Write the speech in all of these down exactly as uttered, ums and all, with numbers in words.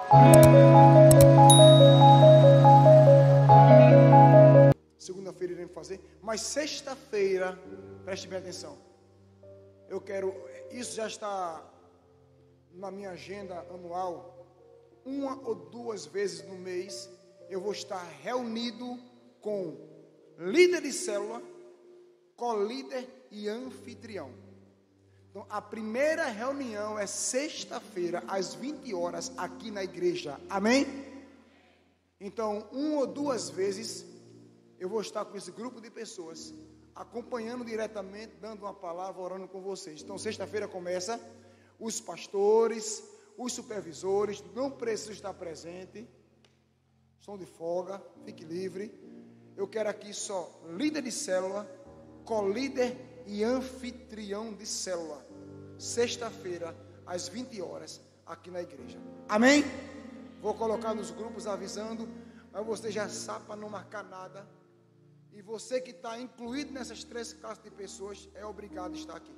Segunda-feira iremos fazer, mas sexta-feira, preste bem atenção. Eu quero, isso já está na minha agenda anual. Uma ou duas vezes no mês eu vou estar reunido com líder de célula, co-líder e anfitrião. Então, a primeira reunião é sexta-feira, às vinte horas, aqui na igreja. Amém? Então, uma ou duas vezes, eu vou estar com esse grupo de pessoas, acompanhando diretamente, dando uma palavra, orando com vocês. Então, sexta-feira começa, os pastores, os supervisores, não precisam estar presentes, estão de folga, fique livre. Eu quero aqui só líder de célula, co-líder e anfitrião de célula. Sexta-feira, às vinte horas, aqui na igreja. Amém? Vou colocar nos grupos avisando, mas você já sabe para não marcar nada. E você que está incluído nessas três classes de pessoas, é obrigado a estar aqui.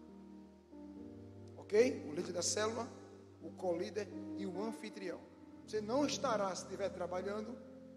Ok? O líder da célula, o co-líder e o anfitrião. Você não estará se estiver trabalhando,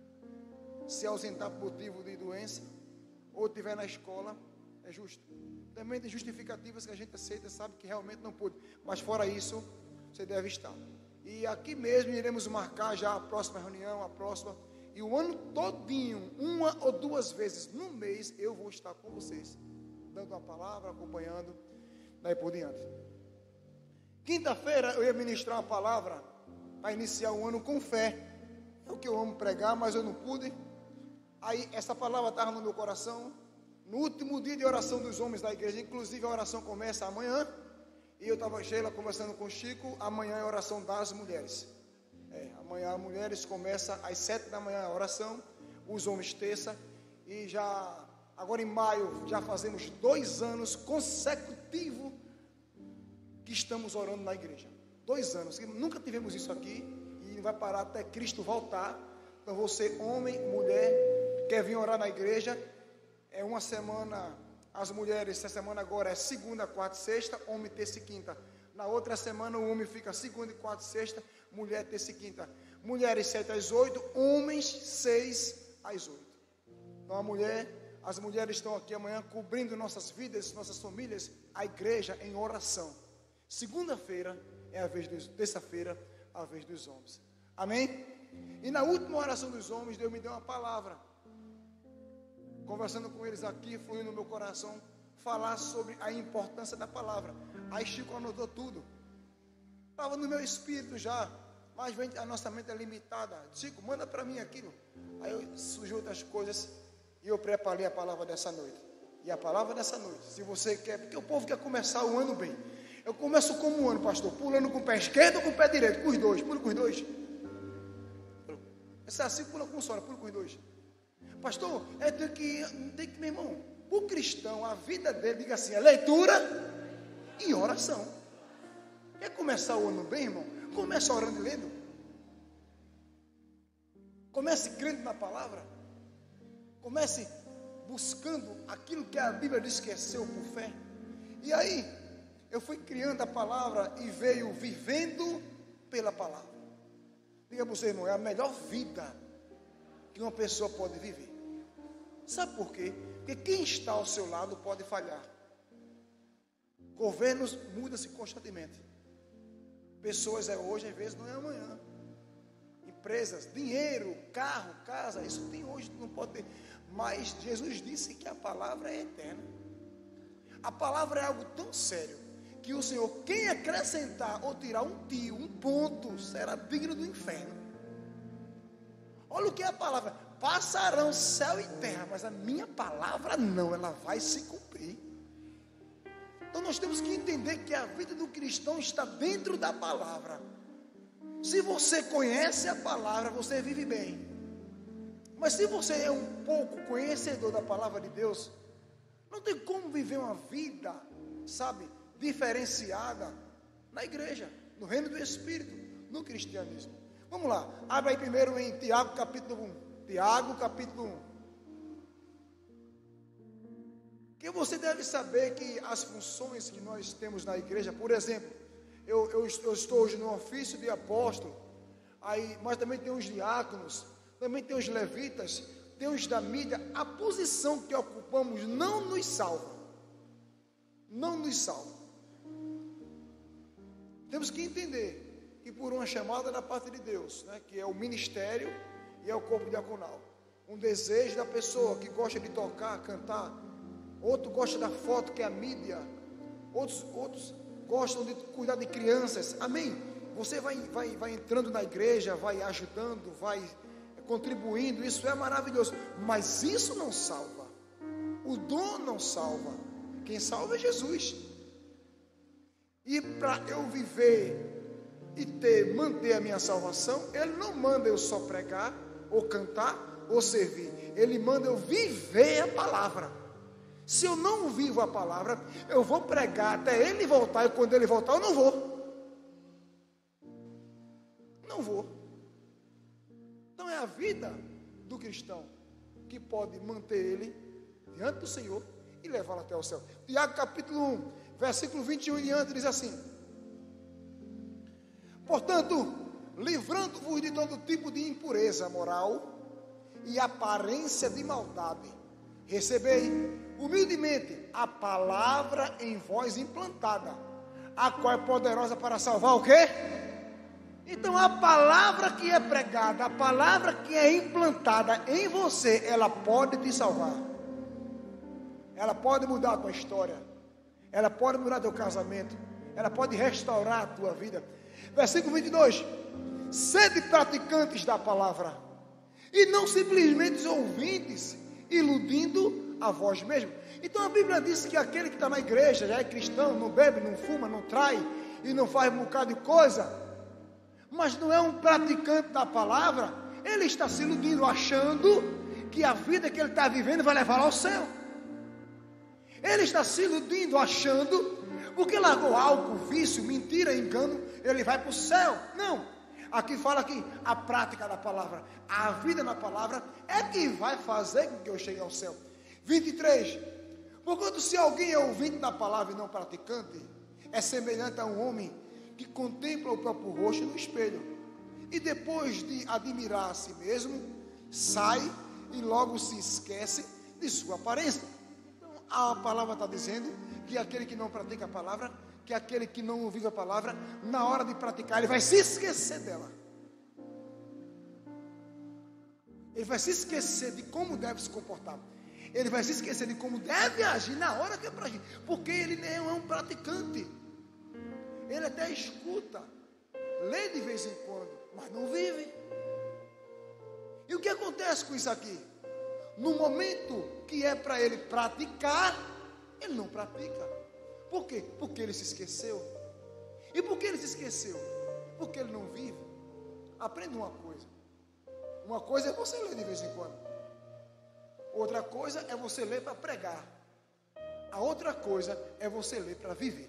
se ausentar por motivo de doença, ou estiver na escola, é justo. Também tem justificativas que a gente aceita, sabe que realmente não pôde. Mas fora isso, você deve estar. E aqui mesmo iremos marcar já a próxima reunião, a próxima. E o ano todinho, uma ou duas vezes no mês, eu vou estar com vocês, dando uma palavra, acompanhando, daí por diante. Quinta-feira eu ia ministrar uma palavra para iniciar o ano com fé. É o que eu amo pregar, mas eu não pude. Aí essa palavra estava no meu coração. No último dia de oração dos homens da igreja, inclusive a oração começa amanhã. E eu estava, Sheila, conversando com o Chico. Amanhã é a oração das mulheres. É, amanhã as mulheres começa às sete da manhã a oração. Os homens terça. E já, agora em maio, já fazemos dois anos consecutivos que estamos orando na igreja. Dois anos. Nunca tivemos isso aqui. E não vai parar até Cristo voltar. Então você, homem, mulher, quer vir orar na igreja. É uma semana, as mulheres, essa semana agora é segunda, quarta e sexta, homem, terça e quinta. Na outra semana o homem fica segunda, quarta e sexta, mulher, terça e quinta. Mulheres sete às oito, homens seis às oito. Então a mulher, as mulheres estão aqui amanhã cobrindo nossas vidas, nossas famílias, a igreja em oração. Segunda-feira é a vez dos, terça-feira, a vez dos homens. Amém? E na última oração dos homens, Deus me deu uma palavra. Conversando com eles aqui, fluindo no meu coração, falar sobre a importância da palavra. Aí Chico anotou tudo. Estava no meu espírito já, mas a nossa mente é limitada. Chico, manda para mim aquilo. Aí surgiu outras coisas e eu preparei a palavra dessa noite. E a palavra dessa noite, se você quer, porque o povo quer começar o ano bem. Eu começo como um ano, pastor, pulando com o pé esquerdo ou com o pé direito? Com os dois, pulo com os dois. Essa é assim, pula com o sono, pulo com os dois. Pastor, é tem que, tem que, meu irmão, o cristão, a vida dele, diga assim, é leitura e oração. Quer começar o ano bem, irmão? Comece orando e lendo. Comece crendo na palavra. Comece buscando aquilo que a Bíblia diz que é seu por fé. E aí, eu fui criando a palavra e veio vivendo pela palavra. Diga para você, irmão, é a melhor vida que uma pessoa pode viver. Sabe por quê? Porque quem está ao seu lado pode falhar. Governos mudam-se constantemente. Pessoas é hoje, às vezes não é amanhã. Empresas, dinheiro, carro, casa, isso tem hoje, não pode ter. Mas Jesus disse que a palavra é eterna. A palavra é algo tão sério que o Senhor, quem acrescentar ou tirar um tio, um ponto, será digno do inferno. Olha o que é a palavra. Passarão céu e terra, mas a minha palavra não, ela vai se cumprir. Então nós temos que entender que a vida do cristão está dentro da palavra. Se você conhece a palavra, você vive bem. Mas se você é um pouco conhecedor da palavra de Deus, não tem como viver uma vida, sabe, diferenciada na igreja, no reino do Espírito, no cristianismo. Vamos lá, abre aí primeiro em Tiago capítulo um. Tiago capítulo um. Que você deve saber que as funções que nós temos na igreja, por exemplo, eu, eu, eu estou hoje no ofício de apóstolo, aí, mas também tem os diáconos, também tem os levitas, tem os da mídia. A posição que ocupamos não nos salva. Não nos salva. Temos que entender que por uma chamada da parte de Deus, né, que é o ministério e é o corpo diaconal, um desejo da pessoa que gosta de tocar, cantar, outro gosta da foto, que é a mídia, outros, outros gostam de cuidar de crianças, amém? Você vai, vai, vai entrando na igreja, vai ajudando, vai contribuindo, isso é maravilhoso, mas isso não salva, o dom não salva, quem salva é Jesus. E para eu viver e ter, manter a minha salvação, Ele não manda eu só pregar, ou cantar, ou servir, Ele manda eu viver a palavra. Se eu não vivo a palavra, eu vou pregar até Ele voltar, e quando Ele voltar eu não vou. Não vou. Então é a vida do cristão que pode manter ele diante do Senhor e levá-lo até o céu. Tiago capítulo um, versículo vinte e um em diante diz assim: portanto, livrando-vos de todo tipo de impureza moral e aparência de maldade, recebei humildemente a palavra em vós implantada, a qual é poderosa para salvar o quê? Então a palavra que é pregada, a palavra que é implantada em você, ela pode te salvar. Ela pode mudar a tua história. Ela pode mudar teu casamento. Ela pode restaurar a tua vida. Versículo vinte e dois: sede praticantes da palavra, e não simplesmente ouvintes, iludindo a vós mesmos. Então a Bíblia diz que aquele que está na igreja, já é cristão, não bebe, não fuma, não trai, e não faz um bocado de coisa, mas não é um praticante da palavra, ele está se iludindo, achando que a vida que ele está vivendo vai levá-lo ao céu. Ele está se iludindo, achando, porque largou álcool, vício, mentira, engano, ele vai para o céu. Não, aqui fala que a prática da palavra, a vida na palavra, é que vai fazer com que eu chegue ao céu. vinte e três, porquanto se alguém é ouvinte da palavra e não praticante, é semelhante a um homem que contempla o próprio rosto no espelho, e depois de admirar a si mesmo, sai e logo se esquece de sua aparência. Então a palavra está dizendo que aquele que não pratica a palavra, que aquele que não vive a palavra, na hora de praticar, ele vai se esquecer dela. Ele vai se esquecer de como deve se comportar. Ele vai se esquecer de como deve agir na hora que é para agir, porque ele não é um praticante. Ele até escuta, lê de vez em quando, mas não vive. E o que acontece com isso aqui? No momento que é para ele praticar, ele não pratica. Por quê? Porque ele se esqueceu. E por que ele se esqueceu? Porque ele não vive. Aprenda uma coisa. Uma coisa é você ler de vez em quando. Outra coisa é você ler para pregar. A outra coisa é você ler para viver.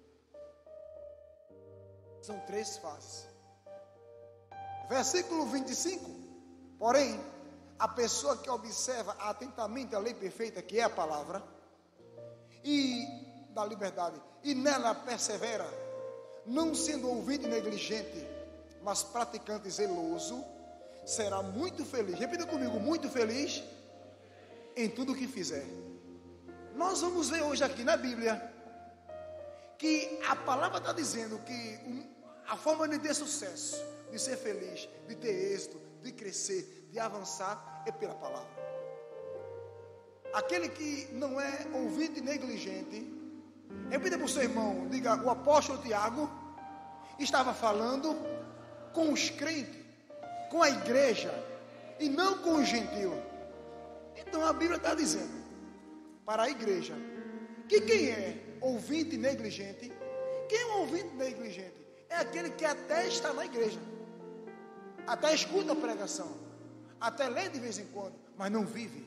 São três fases. Versículo vinte e cinco. Porém, a pessoa que observa atentamente a lei perfeita, que é a palavra, e da liberdade, e nela persevera, não sendo ouvinte negligente, mas praticante zeloso, será muito feliz. Repita comigo: muito feliz em tudo o que fizer. Nós vamos ver hoje aqui na Bíblia que a palavra está dizendo que a forma de ter sucesso, de ser feliz, de ter êxito, de crescer, de avançar, é pela palavra. Aquele que não é ouvinte negligente, repita para o seu irmão, diga: o apóstolo Tiago estava falando com os crentes, com a igreja, e não com os gentios. Então a Bíblia está dizendo para a igreja que quem é ouvinte negligente, quem é um ouvinte negligente? É aquele que até está na igreja, até escuta a pregação, até lê de vez em quando, mas não vive.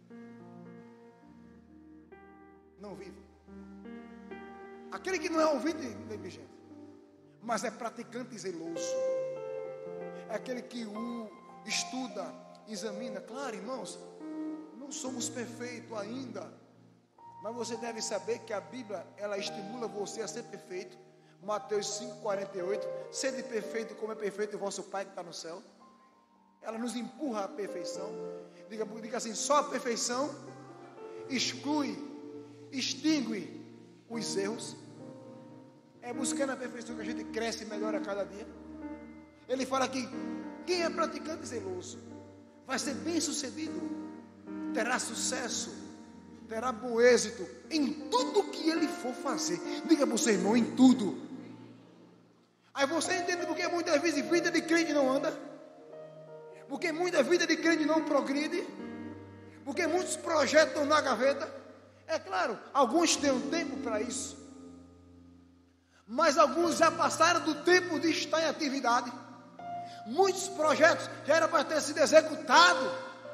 Não vive. Aquele que não é ouvinte negligente, mas é praticante zeloso, é aquele que o estuda, examina. Claro, irmãos, não somos perfeitos ainda, mas você deve saber que a Bíblia, ela estimula você a ser perfeito, Mateus cinco, quarenta e oito, sede perfeito como é perfeito o vosso Pai que está no céu. Ela nos empurra à perfeição. Diga, diga assim, só a perfeição exclui, extingue os erros. É buscando a perfeição que a gente cresce e melhora a cada dia. Ele fala que quem é praticante zeloso vai ser bem sucedido, terá sucesso, terá bom êxito em tudo que ele for fazer. Diga para o seu irmão, em tudo. Aí você entende porque muitas vezes vida de crente não anda, porque muita vida de crente não progride, porque muitos projetos estão na gaveta. É claro, alguns têm um tempo para isso, mas alguns já passaram do tempo de estar em atividade. Muitos projetos já eram para ter sido executados.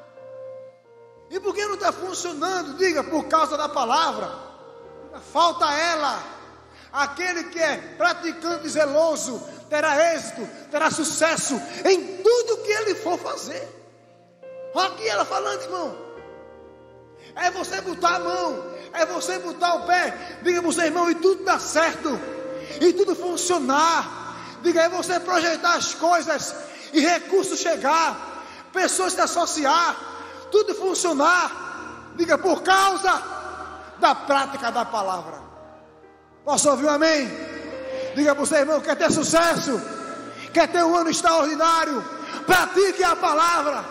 E por que não está funcionando? Diga, por causa da palavra. Falta ela. Aquele que é praticante zeloso terá êxito, terá sucesso em tudo que ele for fazer. Olha aqui ela falando, irmão. É você botar a mão, é você botar o pé. Diga para o seu irmão, e tudo dá certo, e tudo funcionar. Diga, é você projetar as coisas e recursos chegar, pessoas se associar, tudo funcionar. Diga, por causa da prática da palavra. Posso ouvir um amém? Diga para o seu irmão, quer ter sucesso, quer ter um ano extraordinário, pratique a palavra.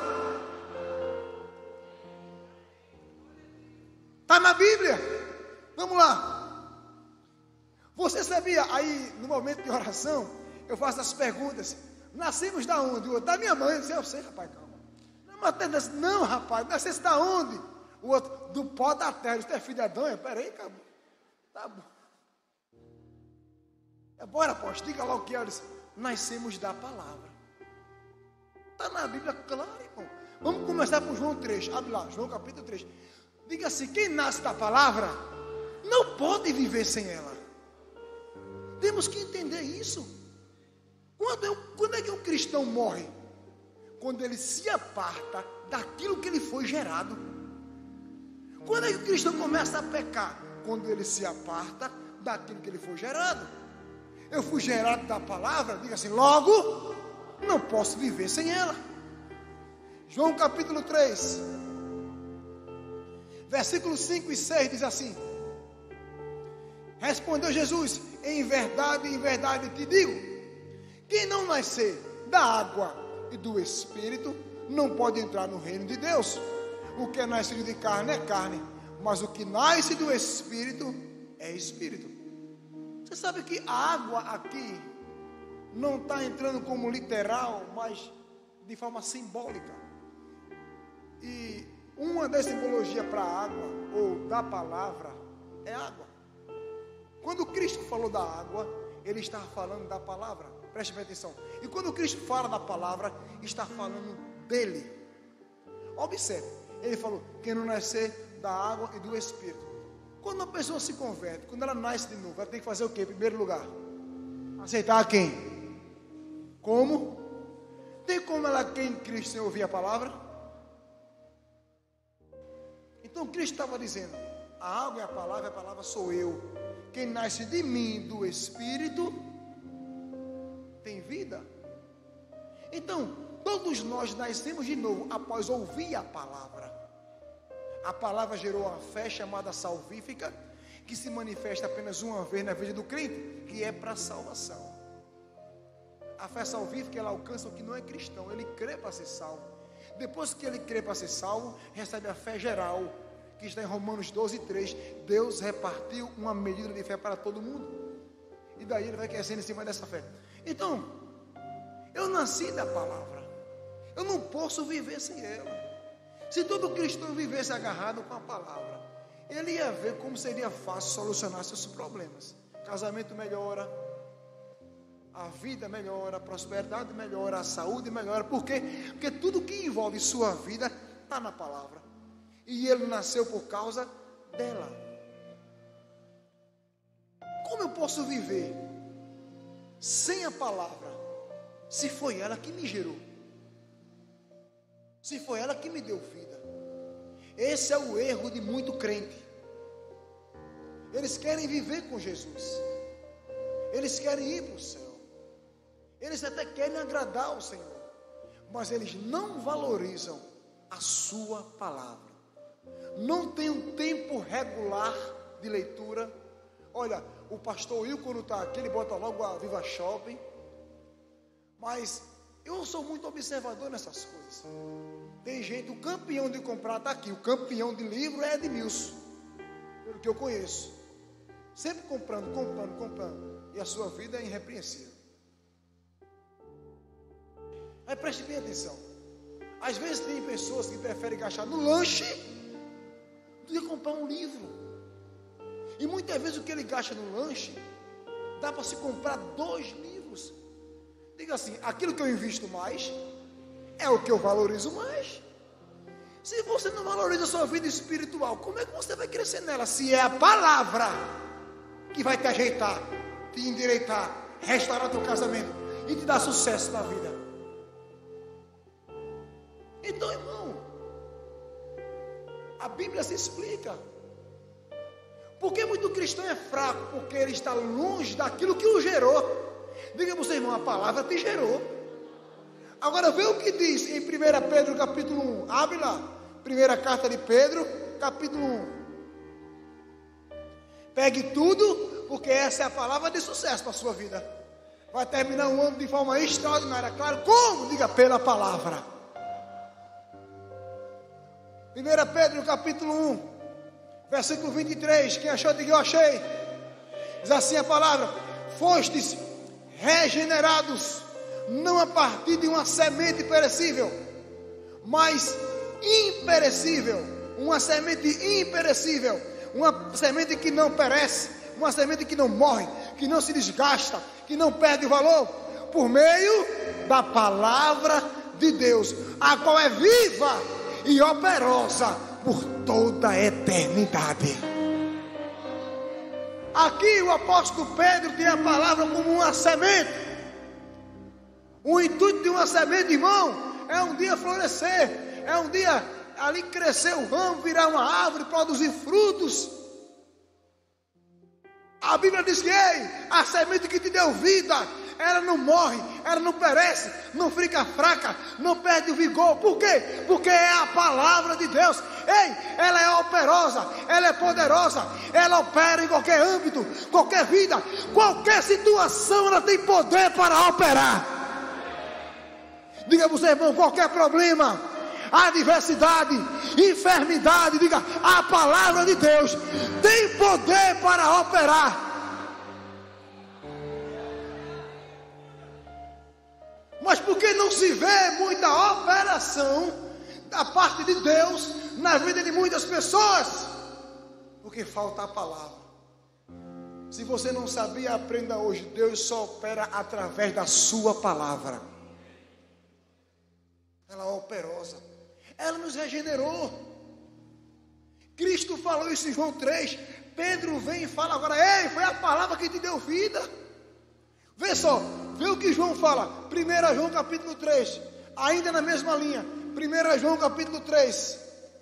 Está na Bíblia. Vamos lá. Você sabia, aí no momento de oração, eu faço as perguntas. Nascemos da onde? O outro, da minha mãe. Eu disse, eu sei, rapaz, calma. Não, mas, não, rapaz, nascesse da onde? O outro, do pó da terra. Eu disse, é filho de Adão? Peraí, acabou. Tá bom. É, bora, apóstolo, diga lá o que é. Eu disse, nascemos da palavra. Está na Bíblia, claro, irmão. Vamos começar por João três. Abre lá, João capítulo três. Diga assim, quem nasce da palavra não pode viver sem ela. Temos que entender isso. Quando é, quando é que um cristão morre? Quando ele se aparta daquilo que ele foi gerado. Quando é que o cristão começa a pecar? Quando ele se aparta daquilo que ele foi gerado. Eu fui gerado da palavra, diga assim, logo não posso viver sem ela. João capítulo três, versículos cinco e seis diz assim: respondeu Jesus, em verdade, em verdade te digo, quem não nascer da água e do Espírito não pode entrar no reino de Deus. O que é nascido de carne é carne, mas o que nasce do Espírito é Espírito. Você sabe que a água aqui não está entrando como literal, mas de forma simbólica. E uma das simbologias para a água, ou da palavra, é água. Quando Cristo falou da água, Ele estava falando da palavra. Preste bem atenção. E quando Cristo fala da palavra, está falando dele. Observe, Ele falou, quem não nascer da água e do Espírito. Quando uma pessoa se converte, quando ela nasce de novo, ela tem que fazer o quê? Em primeiro lugar, aceitar quem? Como? Tem como ela quem Cristo sem ouvir a palavra? Então Cristo estava dizendo, a água é a palavra, a palavra sou eu. Quem nasce de mim, do Espírito, tem vida. Então, todos nós nascemos de novo após ouvir a palavra. A palavra gerou uma fé chamada salvífica, que se manifesta apenas uma vez na vida do crente, que é para a salvação. A fé salvífica, ela alcança o que não é cristão, ele crê para ser salvo. Depois que ele crê para ser salvo, recebe a fé geral, que está em Romanos doze, três. Deus repartiu uma medida de fé para todo mundo, e daí ele vai crescendo em cima dessa fé. Então, eu nasci da palavra, eu não posso viver sem ela. Se todo cristão vivesse agarrado com a palavra, ele ia ver como seria fácil solucionar seus problemas. Casamento melhora, a vida melhora, a prosperidade melhora, a saúde melhora. Por quê? Porque tudo que envolve sua vida está na palavra. E ele nasceu por causa dela. Como eu posso viver sem a palavra, se foi ela que me gerou? Se foi ela que me deu vida? Esse é o erro de muito crente. Eles querem viver com Jesus. Eles querem ir para o céu. Eles até querem agradar ao Senhor, mas eles não valorizam a sua palavra. Não tem um tempo regular de leitura. Olha, o pastor Will, quando está aqui, ele bota logo a Viva Shopping. Mas eu sou muito observador nessas coisas. Tem gente, o campeão de comprar está aqui. O campeão de livro é Edmilson, pelo que eu conheço. Sempre comprando, comprando, comprando. E a sua vida é irrepreensível. Mas preste bem atenção. Às vezes tem pessoas que preferem gastar no lanche do que comprar um livro. E muitas vezes o que ele gasta no lanche dá para se comprar dois livros. Diga assim: aquilo que eu invisto mais é o que eu valorizo mais. Se você não valoriza a sua vida espiritual, como é que você vai crescer nela? Se é a palavra que vai te ajeitar, te endireitar, restaurar teu casamento e te dar sucesso na vida. Então, irmão, a Bíblia se explica. Porque muito cristão é fraco, porque ele está longe daquilo que o gerou. Diga para você, irmão, a palavra te gerou. Agora vê o que diz em primeira Pedro capítulo um. Abre lá, primeira carta de Pedro, capítulo um. Pegue tudo, porque essa é a palavra de sucesso para a sua vida. Vai terminar um ano de forma extraordinária. Claro, como? Diga, pela palavra. primeira Pedro capítulo um, versículo vinte e três. Quem achou, diga eu achei. Diz assim a palavra: fostes regenerados, não a partir de uma semente perecível, mas imperecível. Uma semente imperecível, uma semente que não perece, uma semente que não morre, que não se desgasta, que não perde o valor, por meio da palavra de Deus, a qual é viva e operosa por toda a eternidade. Aqui o apóstolo Pedro tem a palavra como uma semente. O intuito de uma semente, irmão, é um dia florescer, é um dia ali crescer o ramo, virar uma árvore, produzir frutos. A Bíblia diz que ei, a semente que te deu vida, ela não morre, ela não perece, não fica fraca, não perde o vigor. Por quê? Porque é a palavra de Deus. Ei, ela é operosa, ela é poderosa, ela opera em qualquer âmbito, qualquer vida, qualquer situação, ela tem poder para operar. Diga para você, irmão, qualquer problema, adversidade, enfermidade, diga, a palavra de Deus tem poder para operar. Mas por que não se vê muita operação da parte de Deus na vida de muitas pessoas? Porque falta a palavra. Se você não sabia, aprenda hoje. Deus só opera através da sua palavra. Ela é operosa. Ela nos regenerou. Cristo falou isso em João três. Pedro vem e fala agora: ei, foi a palavra que te deu vida. Vê só, vê o que João fala. primeira João capítulo três. Ainda na mesma linha. primeira João capítulo três.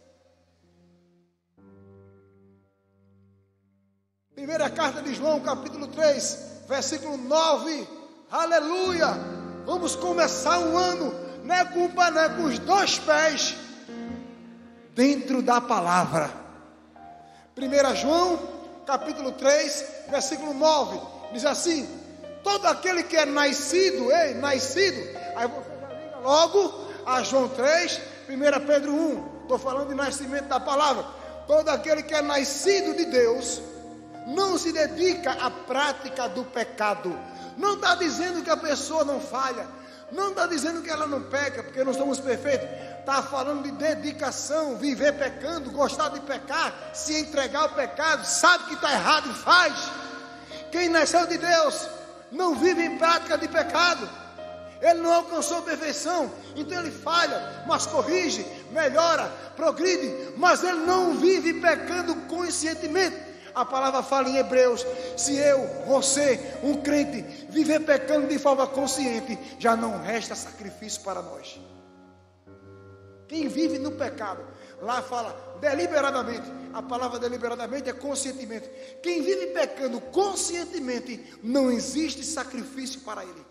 Primeira carta de João capítulo três, versículo nove. Aleluia. Vamos começar um ano, né, com, né, com os dois pés dentro da palavra. primeira João capítulo três, versículo nove. Diz assim: todo aquele que é nascido, ei, nascido, aí você já liga logo a João três, primeira Pedro um, estou falando de nascimento da palavra. Todo aquele que é nascido de Deus não se dedica à prática do pecado. Não está dizendo que a pessoa não falha, não está dizendo que ela não peca, porque não somos perfeitos. Está falando de dedicação, viver pecando, gostar de pecar, se entregar ao pecado, sabe que está errado e faz. Quem nasceu de Deus não vive em prática de pecado. Ele não alcançou perfeição, então ele falha, mas corrige, melhora, progride, mas ele não vive pecando conscientemente. A palavra fala em Hebreus: se eu, você, um crente, viver pecando de forma consciente, já não resta sacrifício para nós. Quem vive no pecado, lá fala deliberadamente. A palavra deliberadamente é conscientemente. Quem vive pecando conscientemente, não existe sacrifício para ele.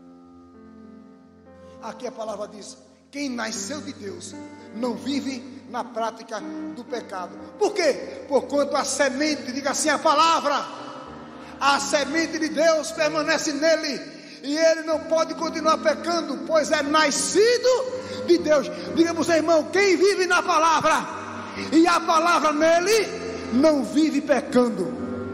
Aqui a palavra diz: quem nasceu de Deus não vive na prática do pecado. Por quê? Porquanto a semente, diga assim a palavra, a semente de Deus permanece nele, e ele não pode continuar pecando, pois é nascido de Deus. Diga para o seu irmão: quem vive na palavra, e a palavra nele, não vive pecando.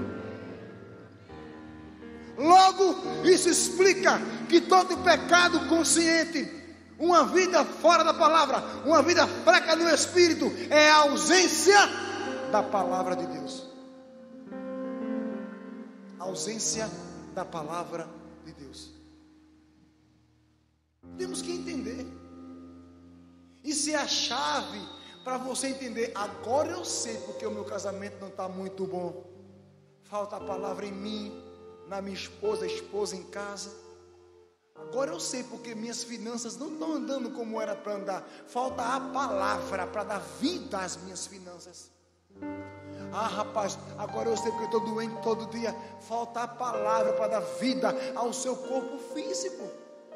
Logo, isso explica que todo pecado consciente, uma vida fora da palavra, uma vida fraca no espírito, é a ausência da palavra de Deus. Ausência da palavra de Deus. Temos que entender. Isso é a chave para você entender. Agora eu sei porque o meu casamento não está muito bom. Falta a palavra em mim, na minha esposa, a esposa em casa. Agora eu sei porque minhas finanças não estão andando como era para andar. Falta a palavra para dar vida às minhas finanças. Ah, rapaz, agora eu sei porque eu estou doente todo dia. Falta a palavra para dar vida ao seu corpo físico.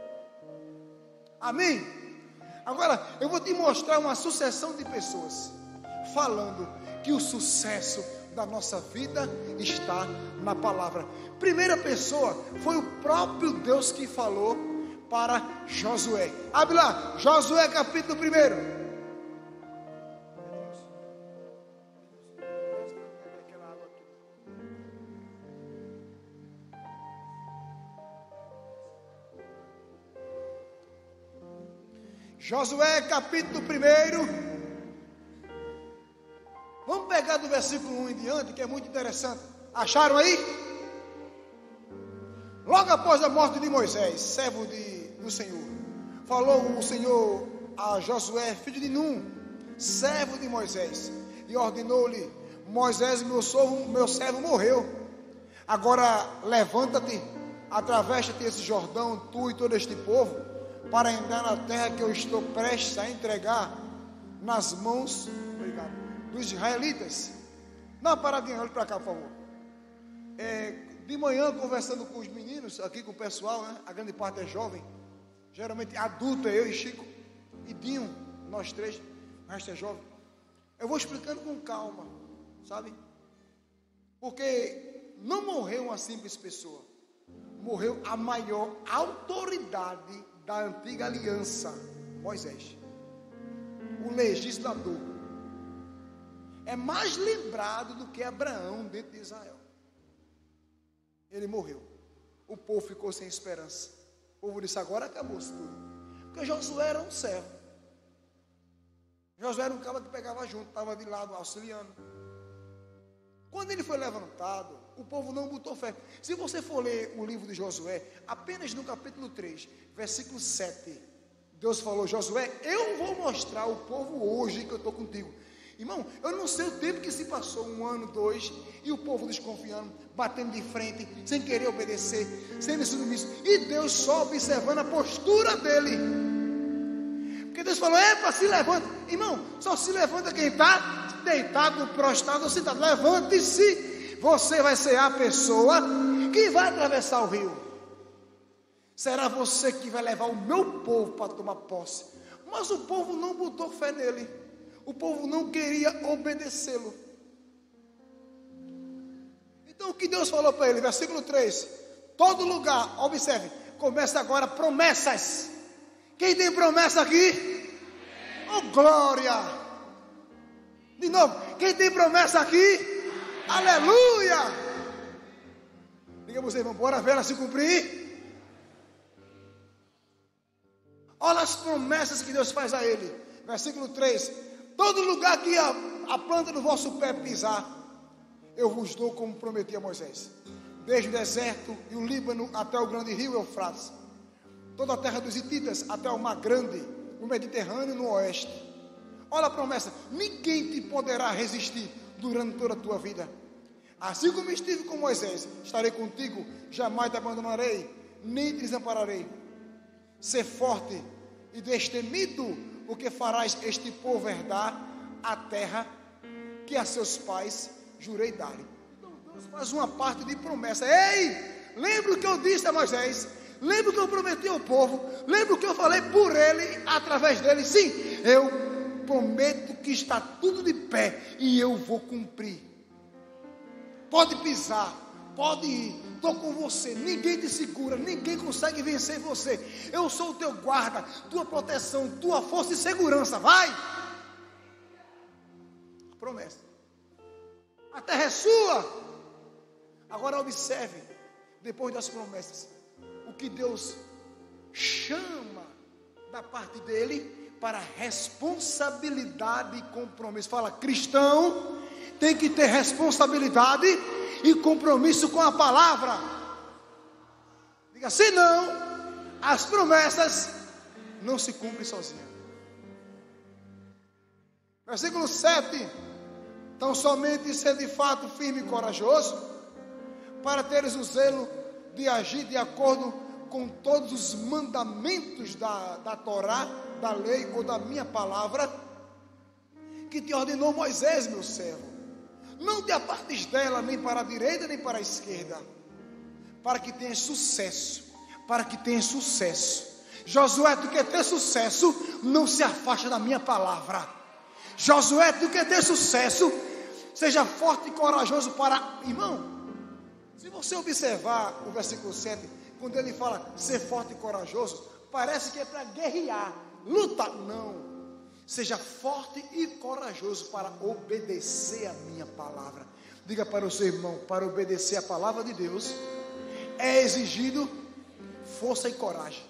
Amém? Agora eu vou te mostrar uma sucessão de pessoas falando que o sucesso da nossa vida está na palavra. Primeira pessoa foi o próprio Deus que falou para Josué. Abre lá, Josué capítulo primeiro. Josué capítulo primeiro. Vamos pegar do versículo um em diante, que é muito interessante. Acharam aí? Logo após a morte de Moisés, servo de, do Senhor, falou o Senhor a Josué, filho de Num, servo de Moisés, e ordenou-lhe: Moisés, meu servo, meu servo morreu. Agora levanta-te, atravessa-te esse Jordão, tu e todo este povo, para entrar na terra que eu estou prestes a entregar nas mãos, obrigado, dos israelitas. Dá uma paradinha, olha para cá, por favor. É, de manhã, conversando com os meninos, aqui com o pessoal, né? A grande parte é jovem, geralmente adulto, é eu e Chico, e Dinho, nós três, o resto é jovem. Eu vou explicando com calma, sabe? Porque não morreu uma simples pessoa, morreu a maior autoridade da antiga aliança, Moisés, o legislador. É mais lembrado do que Abraão dentro de Israel. Ele morreu. O povo ficou sem esperança. O povo disse: agora acabou-se tudo. Porque Josué era um servo. Josué era um cara que pegava junto, estava de lado auxiliando. Quando ele foi levantado, o povo não botou fé. Se você for ler o livro de Josué, apenas no capítulo três, versículo sete, Deus falou: Josué, eu vou mostrar ao povo hoje que eu estou contigo. Irmão, eu não sei o tempo que se passou, um ano, dois, e o povo desconfiando, batendo de frente, sem querer obedecer, sendo submisso, e Deus só observando a postura dele. Porque Deus falou: epa, se levanta. Irmão, só se levanta quem está deitado, prostrado ou sentado. Levante-se, você vai ser a pessoa que vai atravessar o rio. Será você que vai levar o meu povo para tomar posse. Mas o povo não botou fé nele. O povo não queria obedecê-lo. Então o que Deus falou para ele, versículo três, todo lugar, observe, começa agora promessas. Quem tem promessa aqui? Oh, glória! De novo, quem tem promessa aqui? Aleluia! Diga você, irmão, bora ver ela se cumprir. Olha as promessas que Deus faz a ele. Versículo três, todo lugar que a, a planta do vosso pé pisar, eu vos dou como prometi a Moisés, desde o deserto e o Líbano até o grande rio Eufrates, toda a terra dos hititas até o mar grande, o Mediterrâneo no oeste. Olha a promessa: ninguém te poderá resistir durante toda a tua vida. Assim como estive com Moisés, estarei contigo, jamais te abandonarei, nem te desampararei. Ser forte e destemido porque farás este povo herdar a terra que a seus pais jurei dar-lhe. Então Deus faz uma parte de promessa. Ei, lembra o que eu disse a Moisés? Lembra o que eu prometi ao povo? Lembra o que eu falei por ele, através dele? Sim, eu prometo que está tudo de pé e eu vou cumprir. Pode pisar, pode ir, estou com você, ninguém te segura, ninguém consegue vencer você. Eu sou o teu guarda, tua proteção, tua força e segurança. Vai! Promessa. A terra é sua. Agora observe, depois das promessas, o que Deus chama da parte dele para responsabilidade e compromisso. Fala, cristão tem que ter responsabilidade e compromisso com a palavra. Diga, senão as promessas não se cumprem sozinhas. Versículo sete. Então somente ser de fato firme e corajoso, para teres o zelo de agir de acordo com todos os mandamentos da, da Torá, da lei ou da minha palavra, que te ordenou Moisés, meu servo. Não te apartes dela, nem para a direita, nem para a esquerda, para que tenhas sucesso, para que tenhas sucesso. Josué, tu quer ter sucesso, não se afaste da minha palavra. Josué, tu quer ter sucesso, seja forte e corajoso para... Irmão, se você observar o versículo sete, quando ele fala ser forte e corajoso, parece que é para guerrear, lutar. Não. Seja forte e corajoso para obedecer a minha palavra. Diga para o seu irmão, para obedecer a palavra de Deus, é exigido força e coragem.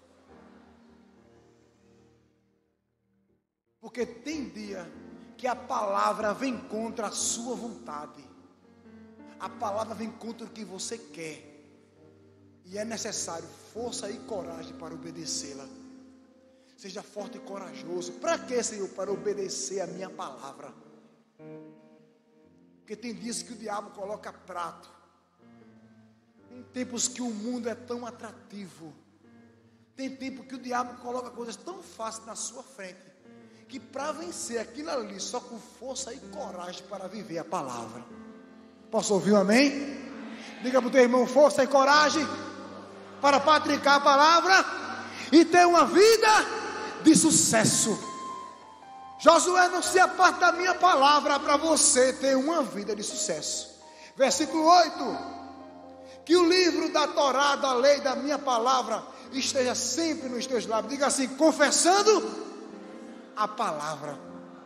Porque tem dia que a palavra vem contra a sua vontade. A palavra vem contra o que você quer. E é necessário força e coragem para obedecê-la. Seja forte e corajoso. Para quê, Senhor? Para obedecer a minha palavra. Porque tem dias que o diabo coloca prato. Tem tempos que o mundo é tão atrativo. Tem tempo que o diabo coloca coisas tão fáceis na sua frente, que para vencer aquilo ali, só com força e coragem para viver a palavra. Posso ouvir um amém? Diga para o teu irmão, força e coragem para praticar a palavra e ter uma vida de sucesso. Josué, não se aparte da minha palavra para você ter uma vida de sucesso. Versículo oito. Que o livro da Torá, da lei, da minha palavra esteja sempre nos teus lábios. Diga assim, confessando a palavra.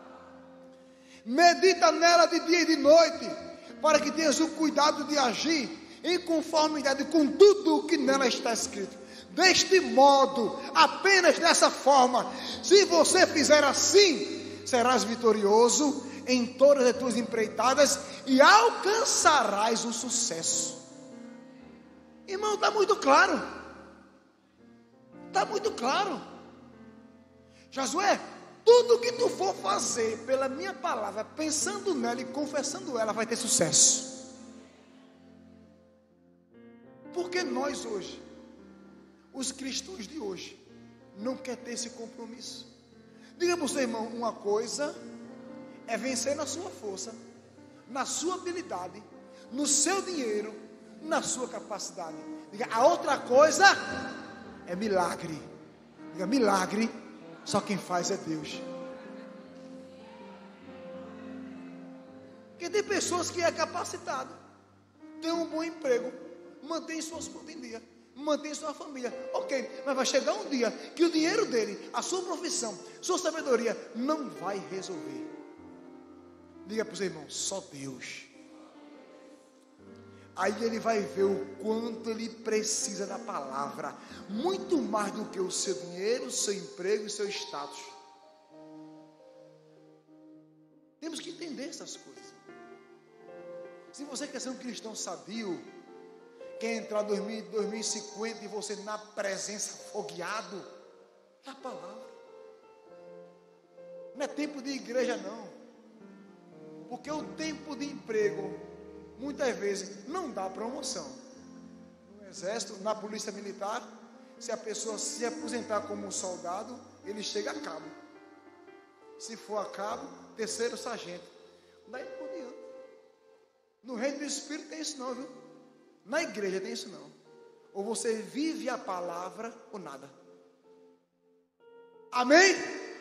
Medita nela de dia e de noite, para que tenhas o cuidado de agir em conformidade com tudo o que nela está escrito. Deste modo, apenas dessa forma, se você fizer assim, serás vitorioso em todas as tuas empreitadas e alcançarás o sucesso. Irmão, está muito claro. Está muito claro. Josué, tudo que tu for fazer pela minha palavra, pensando nela e confessando ela, vai ter sucesso. Porque nós hoje, os cristãos de hoje, não quer ter esse compromisso. Diga para o seu irmão, uma coisa é vencer na sua força, na sua habilidade, no seu dinheiro, na sua capacidade. Diga, a outra coisa é milagre. Diga, milagre só quem faz é Deus. Porque tem pessoas que é capacitado, tem um bom emprego, mantém suas contas em dia, mantém sua família, ok, mas vai chegar um dia que o dinheiro dele, a sua profissão, sua sabedoria não vai resolver. Diga para os irmãos, só Deus. Aí ele vai ver o quanto ele precisa da palavra, muito mais do que o seu dinheiro, o seu emprego e o seu status. Temos que entender essas coisas. Se você quer ser um cristão sadio, quer entrar em dois mil e cinquenta e você na presença fogueado, é a palavra. Não é tempo de igreja não, porque o tempo de emprego muitas vezes não dá promoção. No exército, na polícia militar, se a pessoa se aposentar como um soldado, ele chega a cabo. Se for a cabo, terceiro sargento. Daí por diante. No reino do Espírito tem isso não, viu? Na igreja tem isso não. Ou você vive a palavra ou nada. Amém?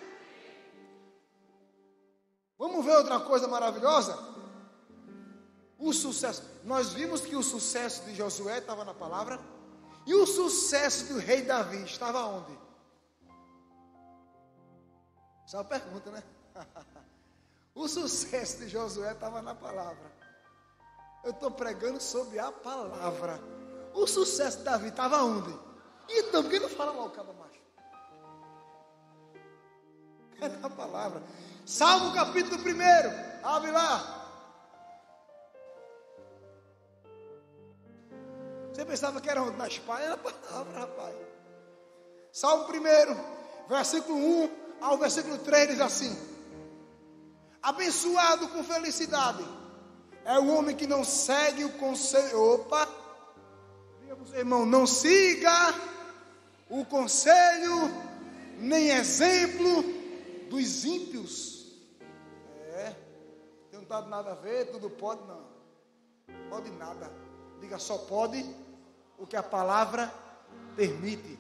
Vamos ver outra coisa maravilhosa? O sucesso. Nós vimos que o sucesso de Josué estava na palavra. E o sucesso do rei Davi estava onde? Só uma pergunta, né? O sucesso de Josué estava na palavra. Eu estou pregando sobre a palavra. O sucesso de Davi estava onde? Então, por que não fala logo, cabo macho? É na palavra. Salmo capítulo primeiro. Abre lá. Você pensava que era onde? Na Espanha? Era na palavra, rapaz. Salmo primeiro, versículo um ao versículo três diz assim: abençoado com felicidade é o homem que não segue o conselho. Opa! Diga para o seu irmão: não siga o conselho, nem exemplo dos ímpios. É, não está nada a ver, tudo pode, não. Pode nada. Diga, só pode o que a palavra permite.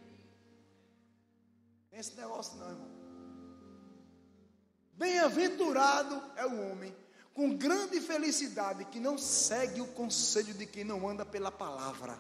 Tem esse negócio não, irmão. Bem-aventurado é o homem com grande felicidade que não segue o conselho de quem não anda pela palavra.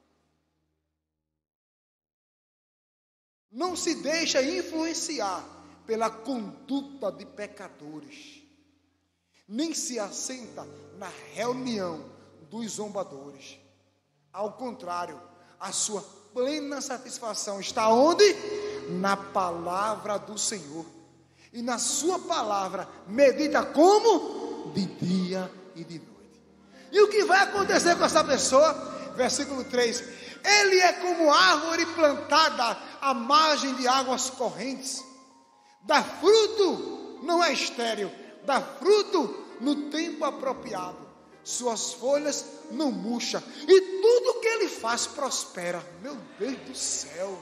Não se deixa influenciar pela conduta de pecadores, nem se assenta na reunião dos zombadores. Ao contrário, a sua plena satisfação está onde? Na palavra do Senhor. E na sua palavra medita como? De dia e de noite. E o que vai acontecer com essa pessoa? Versículo três: ele é como árvore plantada à margem de águas correntes, dá fruto, não é estéril, dá fruto no tempo apropriado, suas folhas não murcham, e tudo que ele faz prospera. Meu Deus do céu.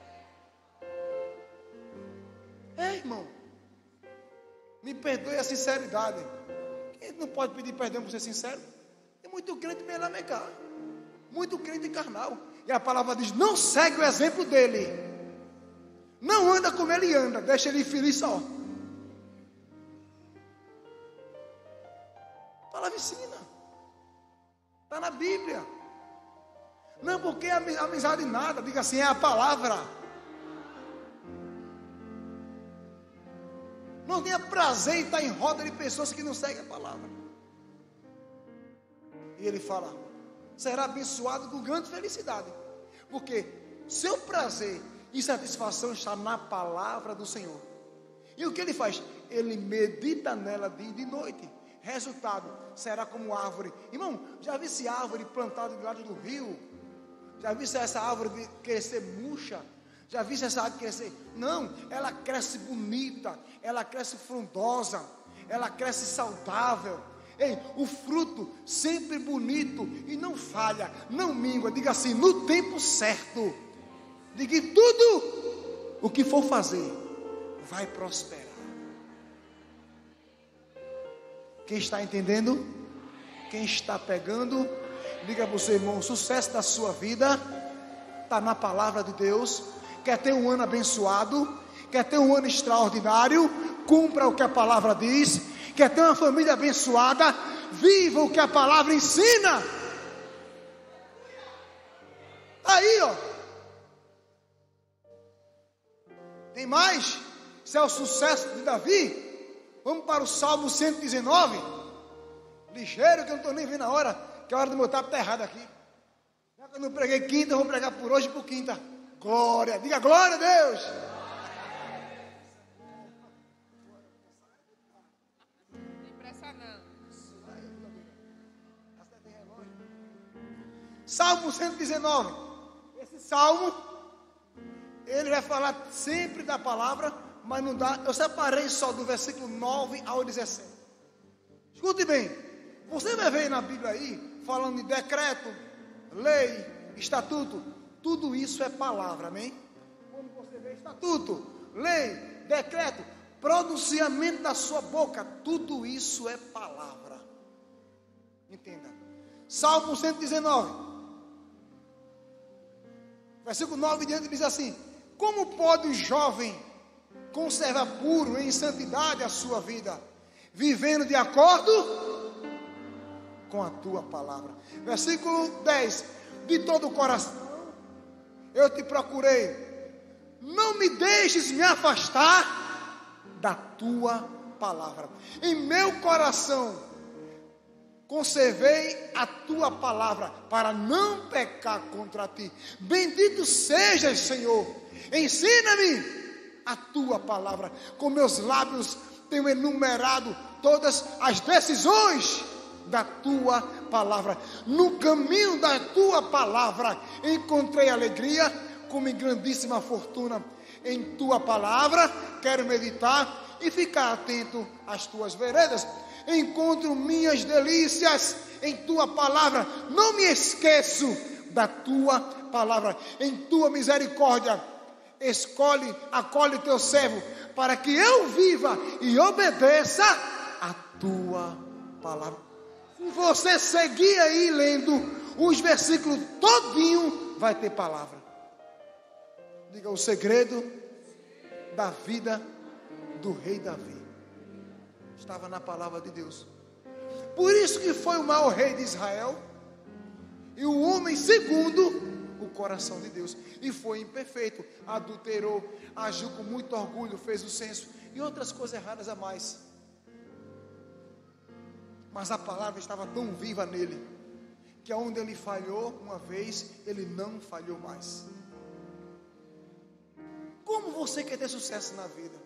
É, irmão, me perdoe a sinceridade. Quem não pode pedir perdão por ser sincero? Tem muito crente melamecar, muito crente carnal, e a palavra diz: não segue o exemplo dele, não anda como ele anda, deixa ele feliz só. A palavra ensina, está na Bíblia. Não porque é amizade nada, diga assim: é a palavra. Não tenha prazer em estar em roda de pessoas que não seguem a palavra. E ele fala: será abençoado com grande felicidade, porque seu prazer e satisfação está na palavra do Senhor. E o que ele faz? Ele medita nela dia e de noite. Resultado, será como árvore. Irmão, já vi essa árvore plantada do lado do rio? Já vi essa árvore crescer murcha? Já vi essa árvore crescer? Não, ela cresce bonita, ela cresce frondosa, ela cresce saudável. Ei, o fruto sempre bonito e não falha, não mingua. Diga assim: no tempo certo. Diga que tudo o que for fazer vai prosperar. Quem está entendendo? Quem está pegando? Diga para o seu irmão: o sucesso da sua vida está na palavra de Deus. Quer ter um ano abençoado? Quer ter um ano extraordinário? Cumpra o que a palavra diz. Quer ter uma família abençoada? Viva o que a palavra ensina. Aí, ó. Tem mais? Isso é o sucesso de Davi. Vamos para o Salmo cento e dezenove. Ligeiro, que eu não estou nem vendo a hora, que a hora do meu tempo está errada aqui. Já que eu não preguei quinta, eu vou pregar por hoje e por quinta. Glória, diga glória a Deus. Não tem pressa não. Salmo cento e dezenove. Esse salmo, ele vai falar sempre da palavra, mas não dá. Eu separei só do versículo nove ao dezessete. Escute bem, você vai ver na Bíblia aí, falando de decreto, lei, estatuto. Tudo isso é palavra, amém? Quando você vê estatuto, lei, decreto, pronunciamento da sua boca, tudo isso é palavra. Entenda. Salmo cento e dezenove, versículo nove e diante diz assim: como pode o jovem conservar puro em santidade a sua vida, vivendo de acordo com a tua palavra? Versículo dez: de todo o coração eu te procurei, não me deixes me afastar da tua palavra. Em meu coração conservei a tua palavra, para não pecar contra ti. Bendito sejas, Senhor, ensina-me a tua palavra. Com meus lábios tenho enumerado todas as decisões da tua palavra. No caminho da tua palavra encontrei alegria, como em grandíssima fortuna. Em tua palavra quero meditar e ficar atento às tuas veredas. Encontro minhas delícias em tua palavra, não me esqueço da tua palavra. Em tua misericórdia escolhe, acolhe teu servo, para que eu viva e obedeça a tua palavra. Se você seguir aí lendo os versículos todinho, vai ter palavra. Diga: o segredo da vida do rei Davi estava na palavra de Deus. Por isso que foi o maior rei de Israel e o homem segundo o coração de Deus. E foi imperfeito, adulterou, agiu com muito orgulho, fez o censo e outras coisas erradas a mais. Mas a palavra estava tão viva nele, que aonde ele falhou uma vez, ele não falhou mais. Como você quer ter sucesso na vida?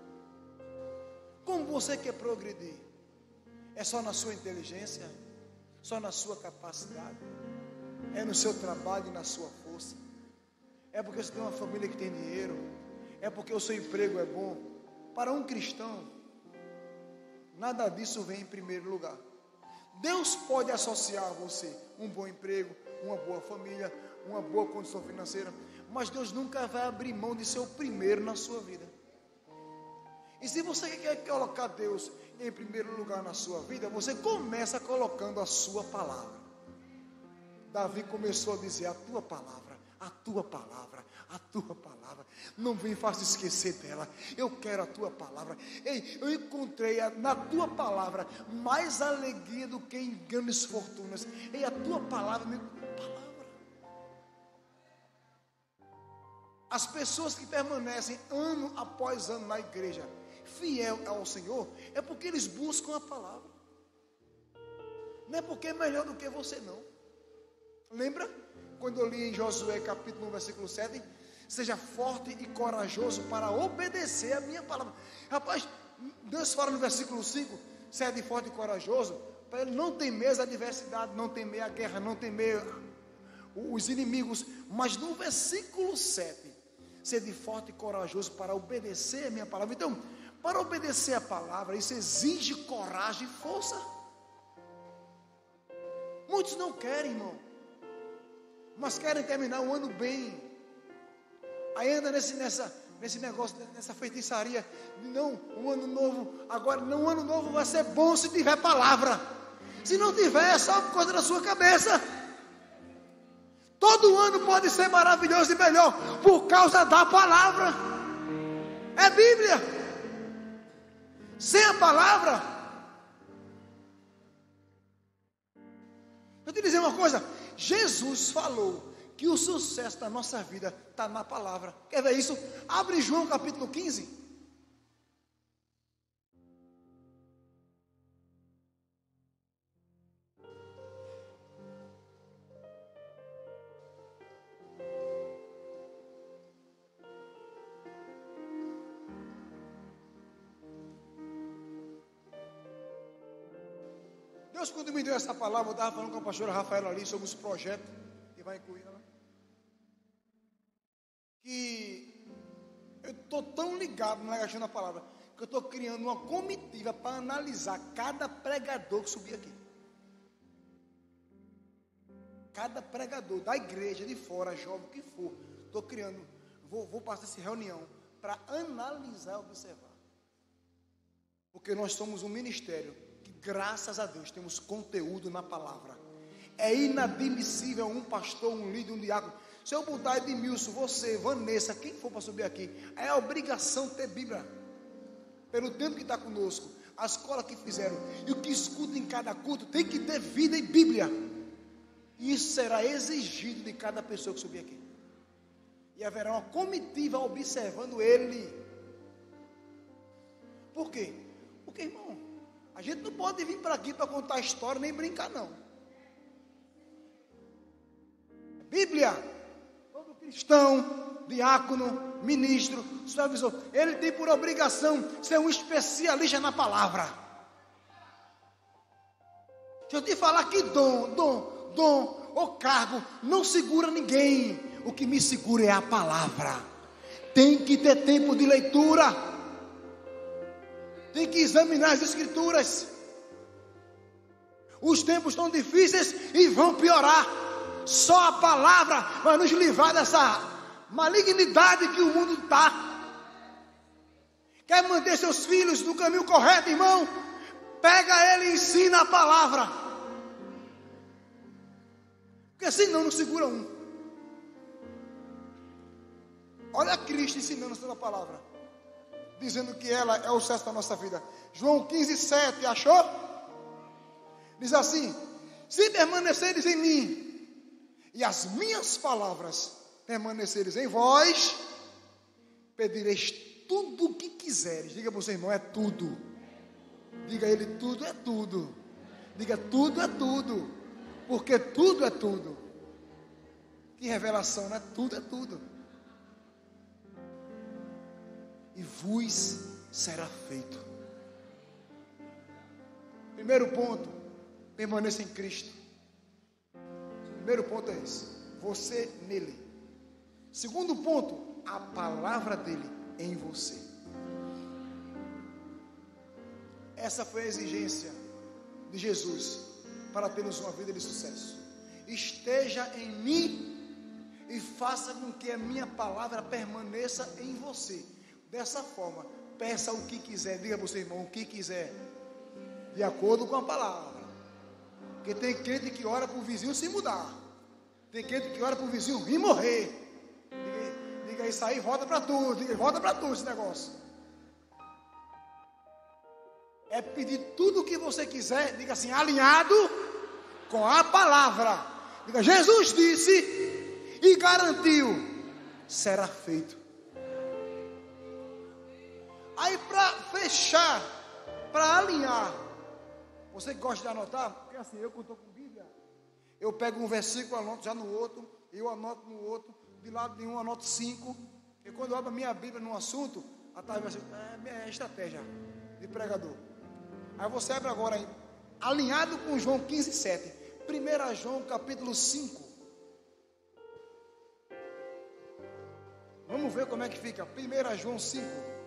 Como você quer progredir? É só na sua inteligência? Só na sua capacidade? É no seu trabalho e na sua força? É porque você tem uma família que tem dinheiro? É porque o seu emprego é bom? Para um cristão, nada disso vem em primeiro lugar. Deus pode associar a você um bom emprego, uma boa família, uma boa condição financeira, mas Deus nunca vai abrir mão de ser o primeiro na sua vida. E se você quer colocar Deus em primeiro lugar na sua vida, você começa colocando a sua palavra. Davi começou a dizer: a tua palavra, a tua palavra, a tua palavra, não me faça esquecer dela, eu quero a tua palavra. Ei, eu encontrei na tua palavra mais alegria do que em grandes fortunas. Ei, a tua palavra, meu, palavra. As pessoas que permanecem ano após ano na igreja, fiel ao Senhor, é porque eles buscam a palavra. Não é porque é melhor do que você, não. Lembra quando eu li em Josué capítulo um, versículo sete? Seja forte e corajoso para obedecer a minha palavra. Rapaz, Deus fala no versículo cinco: seja forte e corajoso, para ele não temer as adversidades, não temer a guerra, não temer os inimigos. Mas no versículo sete, seja forte e corajoso para obedecer a minha palavra. Então, para obedecer a palavra, isso exige coragem e força. Muitos não querem, irmão, mas querem terminar o ano bem. Aí anda nesse, nessa, nesse negócio, nessa feitiçaria. Não, um ano novo, agora não, um ano novo vai ser bom se tiver palavra. Se não tiver, é só coisa da sua cabeça. Todo ano pode ser maravilhoso e melhor por causa da palavra. É Bíblia. Sem a palavra, eu te dizer uma coisa: Jesus falou que o sucesso da nossa vida está na palavra. Quer ver isso? Abre João capítulo quinze. Deus, quando me deu essa palavra, eu estava falando com a pastora Rafaela ali sobre os projetos que vai incluir, né? Que eu estou tão ligado na questão da palavra, que eu estou criando uma comitiva para analisar cada pregador que subir aqui. Cada pregador da igreja, de fora, jovem, o que for, estou criando, vou, vou passar essa reunião para analisar e observar. Porque nós somos um ministério que, graças a Deus, temos conteúdo na palavra. É inadmissível um pastor, um líder, um diácono. Se eu botar Edmilson, você, Vanessa, quem for para subir aqui, é obrigação ter Bíblia. Pelo tempo que está conosco, a escola que fizeram e o que escuta em cada culto, tem que ter vida em Bíblia. E isso será exigido de cada pessoa que subir aqui. E haverá uma comitiva observando ele. Por quê? Porque, irmão, a gente não pode vir para aqui para contar história nem brincar, não. Bíblia, todo cristão, diácono, ministro, supervisor, ele tem por obrigação ser um especialista na palavra. Deixa eu te falar que dom, dom, dom ou cargo não segura ninguém. O que me segura é a palavra. Tem que ter tempo de leitura. Tem que examinar as escrituras. Os tempos estão difíceis e vão piorar. Só a palavra vai nos livrar dessa malignidade que o mundo está. Quer manter seus filhos no caminho correto, irmão? Pega ele e ensina a palavra. Porque senão não segura um. Olha Cristo ensinando sobre a palavra, dizendo que ela é o sucesso da nossa vida. João quinze, sete, achou? Diz assim: se permaneceres em mim e as minhas palavras permaneceres em vós, pedireis tudo o que quiseres. Diga para o seu irmão, é tudo. Diga a ele, tudo é tudo. Diga, tudo é tudo. Porque tudo é tudo. Que revelação, né? Tudo é tudo. E vos será feito. Primeiro ponto, permaneça em Cristo. Primeiro ponto é esse, você nele. Segundo ponto, a palavra dele em você. Essa foi a exigência de Jesus para termos uma vida de sucesso. Esteja em mim e faça com que a minha palavra permaneça em você. Dessa forma, peça o que quiser. Diga para o seu irmão o que quiser, de acordo com a palavra. Porque tem crente que ora para o vizinho se mudar. Tem crente que ora para o vizinho vir morrer. Diga, diga isso aí, volta para tudo. Diga, volta para tudo esse negócio. É pedir tudo o que você quiser. Diga assim, alinhado com a palavra. Diga, Jesus disse e garantiu, será feito. Aí para fechar, para alinhar, você que gosta de anotar, porque assim, eu que estou com Bíblia, eu pego um versículo, anoto já no outro, eu anoto no outro, de lado de um anoto cinco, e quando eu abro a minha Bíblia num assunto, atrás vai ser, é minha estratégia de pregador. Aí você abre agora, aí, alinhado com João quinze, sete, primeiro João capítulo cinco. Vamos ver como é que fica, primeiro João cinco.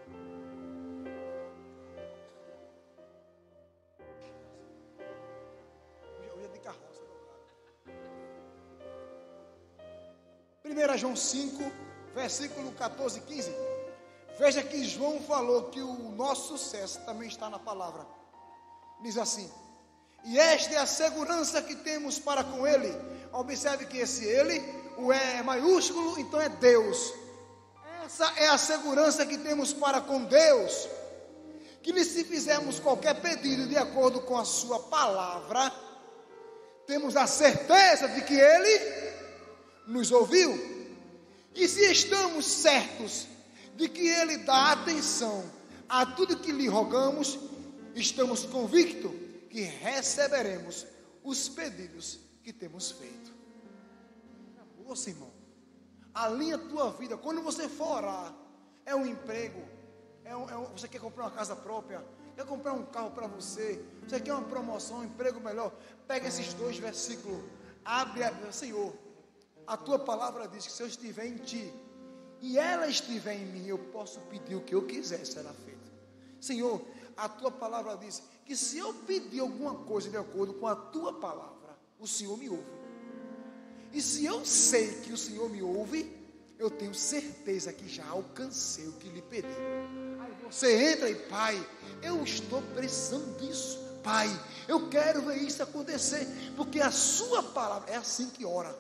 primeiro João cinco, versículo catorze e quinze. Veja que João falou que o nosso sucesso também está na palavra. Diz assim: e esta é a segurança que temos para com ele. Observe que esse ele, o é maiúsculo, então é Deus. Essa é a segurança que temos para com Deus, que se fizermos qualquer pedido de acordo com a sua palavra, temos a certeza de que ele nos ouviu. E se estamos certos de que ele dá atenção a tudo que lhe rogamos, estamos convictos que receberemos os pedidos que temos feito. Você, irmão, alinha a tua vida. Quando você for orar, é um emprego, é um, é um, você quer comprar uma casa própria, quer comprar um carro para você, você quer uma promoção, um emprego melhor, pega esses dois versículos, abre a Senhor, a tua palavra diz que se eu estiver em ti e ela estiver em mim, eu posso pedir o que eu quiser, será feito. Senhor, a tua palavra diz que se eu pedir alguma coisa de acordo com a tua palavra, o Senhor me ouve. E se eu sei que o Senhor me ouve, eu tenho certeza que já alcancei o que lhe pedi. Aí Você entra e, Pai, eu estou precisando disso. Pai, eu quero ver isso acontecer, porque a sua palavra é assim que ora.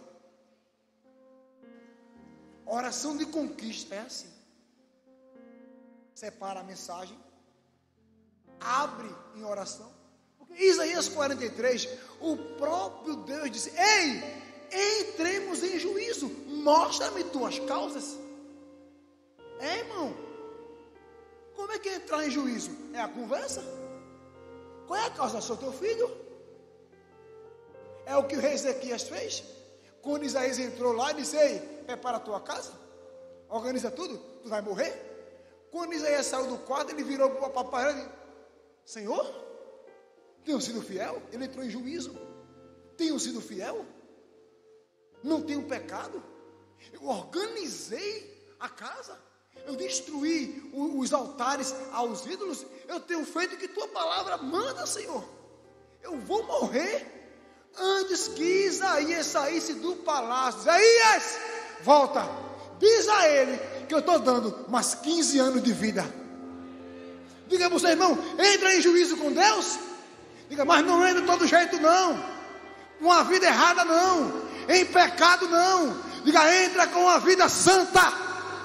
Oração de conquista é assim. Separa a mensagem, abre em oração. Porque Isaías quarenta e três, o próprio Deus disse: ei, entremos em juízo, mostra-me tuas causas. É, irmão, como é que é entrar em juízo? É a conversa? Qual é a causa? Sou teu filho? É o que o rei Ezequias fez? Quando Isaías entrou lá e disse: ei, prepara a tua casa, organiza tudo, tu vai morrer. Quando Isaías saiu do quarto, ele virou para a parede e disse: Senhor, tenho sido fiel? Ele entrou em juízo. Tenho sido fiel? Não tenho pecado? Eu organizei a casa, eu destruí os altares aos ídolos, eu tenho feito o que tua palavra manda, Senhor. Eu vou morrer antes que Isaías saísse do palácio. Isaías, volta, diz a ele que eu estou dando mais quinze anos de vida. Diga para o seu irmão: entra em juízo com Deus. Diga: mas não entra de todo jeito não, com a vida errada não, em pecado não. Diga: entra com a vida santa.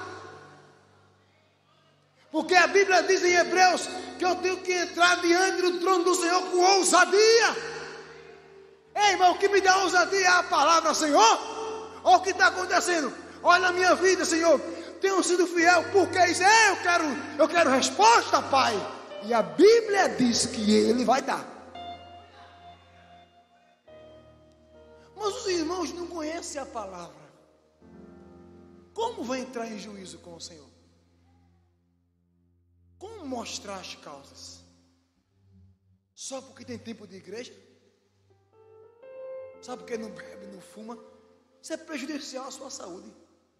Porque a Bíblia diz em Hebreus que eu tenho que entrar diante do trono do Senhor com ousadia. Ei, irmão, o que me dá ousadia é a palavra, Senhor. Olha o que está acontecendo. Olha a minha vida, Senhor. Tenho sido fiel, porque isso, é, eu quero, eu quero resposta, Pai. E a Bíblia diz que Ele vai dar. Mas os irmãos não conhecem a palavra. Como vai entrar em juízo com o Senhor? Como mostrar as causas? Só porque tem tempo de igreja? Só porque não bebe, não fuma? Isso é prejudicial à sua saúde.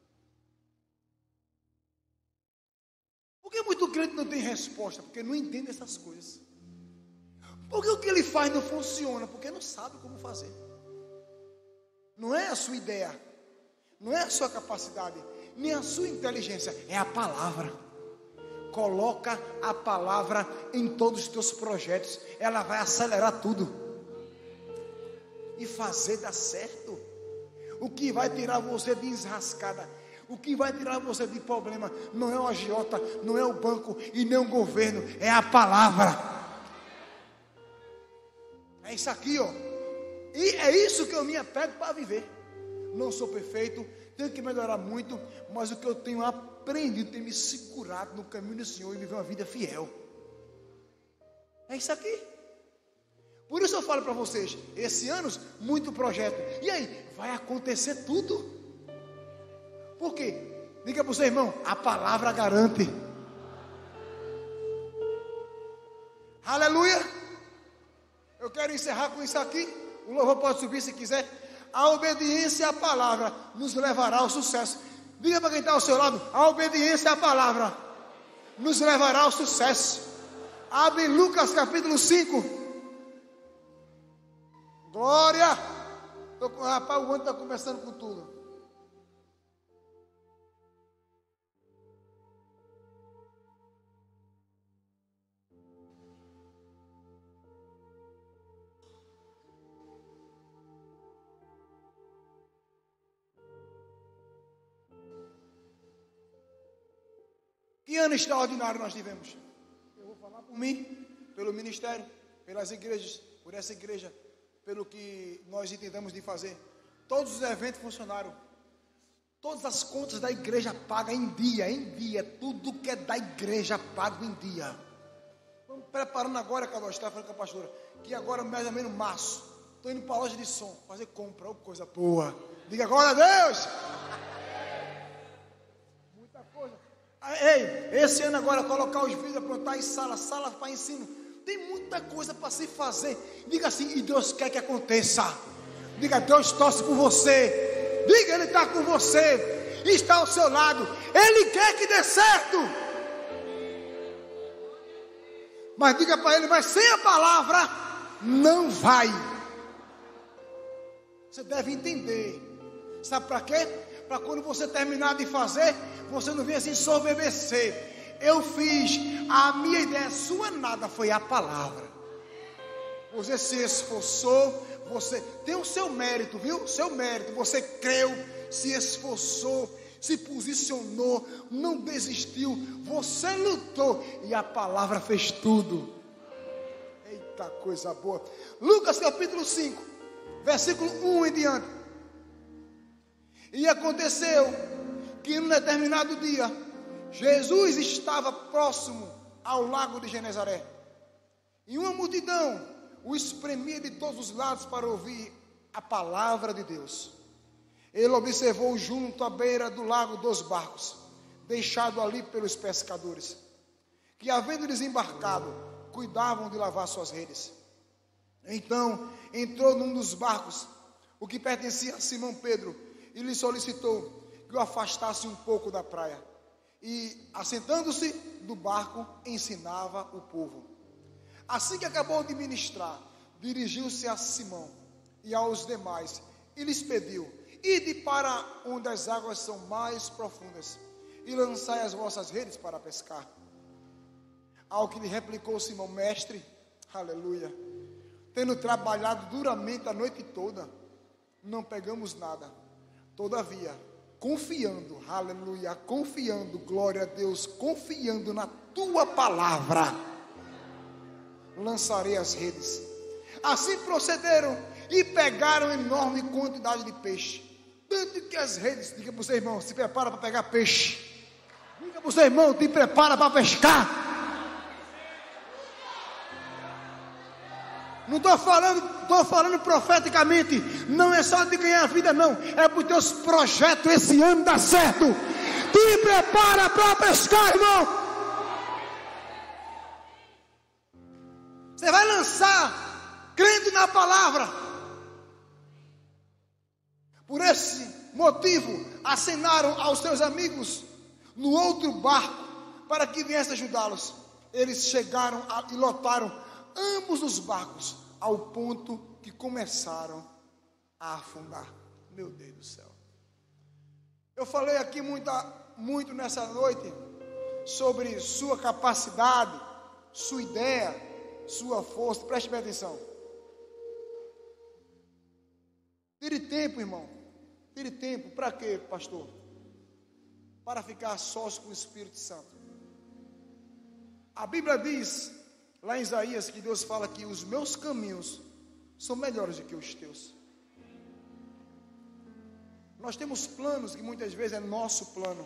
Por que muito crente não tem resposta? Porque não entende essas coisas. Porque o que ele faz não funciona? Porque não sabe como fazer. Não é a sua ideia, não é a sua capacidade, nem a sua inteligência, é a palavra. Coloca a palavra em todos os teus projetos, ela vai acelerar tudo e fazer dar certo. O que vai tirar você de enrascada, o que vai tirar você de problema, não é o agiota, não é o banco e nem o governo, é a palavra. É isso aqui, ó. E é isso que eu me apego para viver. Não sou perfeito, tenho que melhorar muito, mas o que eu tenho aprendido tem me segurado no caminho do Senhor e viver uma vida fiel. É isso aqui. Por isso eu falo para vocês, esse ano, muito projeto. E aí, vai acontecer tudo. Por quê? Diga para o seu irmão: a palavra garante. Aleluia. Eu quero encerrar com isso aqui. O louvor pode subir se quiser. A obediência à palavra nos levará ao sucesso. Diga para quem está ao seu lado: a obediência à palavra nos levará ao sucesso. Abre Lucas capítulo cinco. Glória. Tô com, rapaz, o ano está começando com tudo. Que ano extraordinário nós tivemos. Eu vou falar por mim, pelo ministério, pelas igrejas, por essa igreja, pelo que nós entendemos de fazer. Todos os eventos funcionaram. Todas as contas da igreja pagam em dia, em dia. Tudo que é da igreja pago em dia. Estamos preparando agora, Carlos, está falando com a pastora, que agora mais ou menos março, estou indo para a loja de som, fazer compra, oh, coisa boa. Diga glória a Deus. Muita coisa. Ei, esse ano agora colocar os vídeos, aprontar em sala, sala para ensino. Tem muita coisa para se fazer. Diga assim: e Deus quer que aconteça. Diga: Deus torce por você. Diga: Ele está com você, está ao seu lado, Ele quer que dê certo. Mas diga para Ele: mas sem a palavra não vai. Você deve entender. Sabe para quê? Para quando você terminar de fazer, você não venha assim ensoberbecer. eu fiz, a minha ideia sua nada, foi a palavra. Você se esforçou, você tem o seu mérito, viu? Seu mérito, você creu, se esforçou, se posicionou, não desistiu, você lutou e a palavra fez tudo. Eita coisa boa. Lucas capítulo cinco, versículo um em diante. E aconteceu que num determinado dia, Jesus estava próximo ao lago de Genezaré, e uma multidão o espremia de todos os lados para ouvir a palavra de Deus. Ele observou junto à beira do lago dois barcos, deixados ali pelos pescadores, que, havendo desembarcado, cuidavam de lavar suas redes. Então entrou num dos barcos, o que pertencia a Simão Pedro, e lhe solicitou que o afastasse um pouco da praia. E, assentando-se do barco, ensinava o povo. Assim que acabou de ministrar, dirigiu-se a Simão e aos demais e lhes pediu: ide para onde as águas são mais profundas e lançai as vossas redes para pescar. Ao que lhe replicou Simão: mestre, aleluia, tendo trabalhado duramente a noite toda, não pegamos nada. Todavia, confiando, aleluia, confiando, glória a Deus, confiando na tua palavra, lançarei as redes. Assim procederam e pegaram enorme quantidade de peixe, tanto que as redes, diga para o seu irmão, se prepara para pegar peixe. Diga para o seu irmão, te prepara para pescar. Não estou falando, estou falando profeticamente. Não é só de ganhar a vida, não. É para os teus projetos esse ano dar certo. Te prepara para pescar, irmão. Você vai lançar crendo na palavra. Por esse motivo, acenaram aos seus amigos no outro barco para que viesse ajudá-los. Eles chegaram a, e lotaram ambos os barcos, ao ponto que começaram a afundar. Meu Deus do céu. Eu falei aqui muita, muito nessa noite sobre sua capacidade, sua ideia, sua força. Preste bem atenção. Tire tempo, irmão. Tire tempo. Para quê, pastor? Para ficar sós com o Espírito Santo. A Bíblia diz lá em Isaías que Deus fala que os meus caminhos são melhores do que os teus. Nós temos planos que muitas vezes é nosso plano.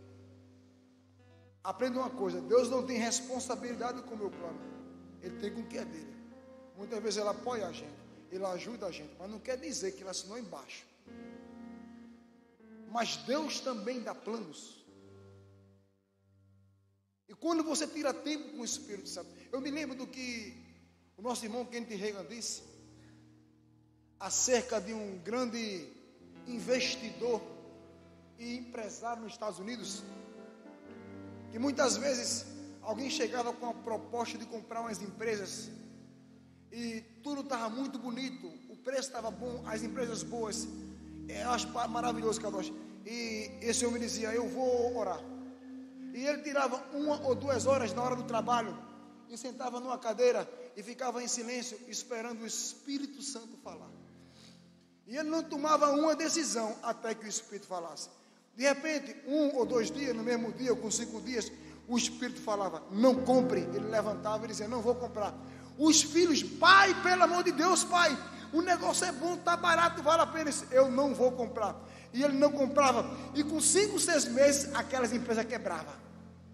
Aprenda uma coisa: Deus não tem responsabilidade com o meu plano, Ele tem com o que é dele. Muitas vezes Ele apoia a gente, Ele ajuda a gente, mas não quer dizer que Ele assinou embaixo. Mas Deus também dá planos. E quando você tira tempo com o Espírito Santo, eu me lembro do que o nosso irmão Kenneth Reagan disse acerca de um grande investidor e empresário nos Estados Unidos, que muitas vezes alguém chegava com a proposta de comprar umas empresas e tudo estava muito bonito, o preço estava bom, as empresas boas, eu acho maravilhoso, Carlos. E esse homem dizia: eu vou orar. E ele tirava uma ou duas horas na hora do trabalho e sentava numa cadeira e ficava em silêncio esperando o Espírito Santo falar. E ele não tomava uma decisão até que o Espírito falasse. De repente, um ou dois dias, no mesmo dia ou com cinco dias, o Espírito falava: não compre. Ele levantava e dizia: não vou comprar. Os filhos: pai, pelo amor de Deus, pai, o negócio é bom, está barato, vale a pena. Eu não vou comprar. E ele não comprava. E com cinco, seis meses, aquelas empresas quebravam.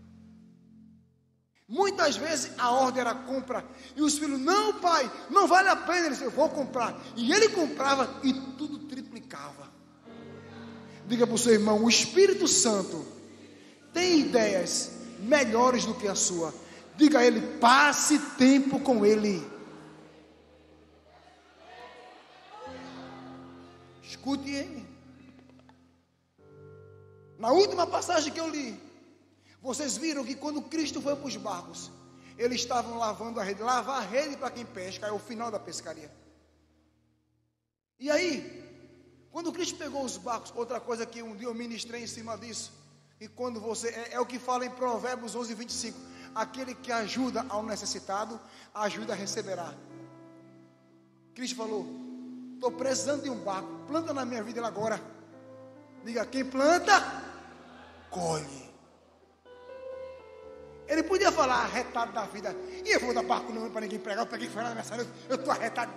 Muitas vezes a ordem era compra. E os filhos: não, pai, não vale a pena. Ele disse: eu vou comprar. E ele comprava e tudo triplicava. Diga para o seu irmão: o Espírito Santo tem ideias melhores do que a sua. Diga a ele: passe tempo com ele. Escute ele. Na última passagem que eu li, vocês viram que quando Cristo foi para os barcos, eles estavam lavando a rede. Lavar a rede para quem pesca é o final da pescaria. E aí, quando Cristo pegou os barcos, outra coisa que um dia eu ministrei em cima disso, E quando você, é, é o que fala em Provérbios onze, vinte e cinco. Aquele que ajuda ao necessitado, ajuda receberá. Cristo falou: estou precisando de um barco, planta na minha vida agora. Diga, quem planta, colhe. Ele podia falar arretado da vida. E eu vou dar barco não para ninguém pregar. Eu peguei fora da minha sala, eu estou arretado.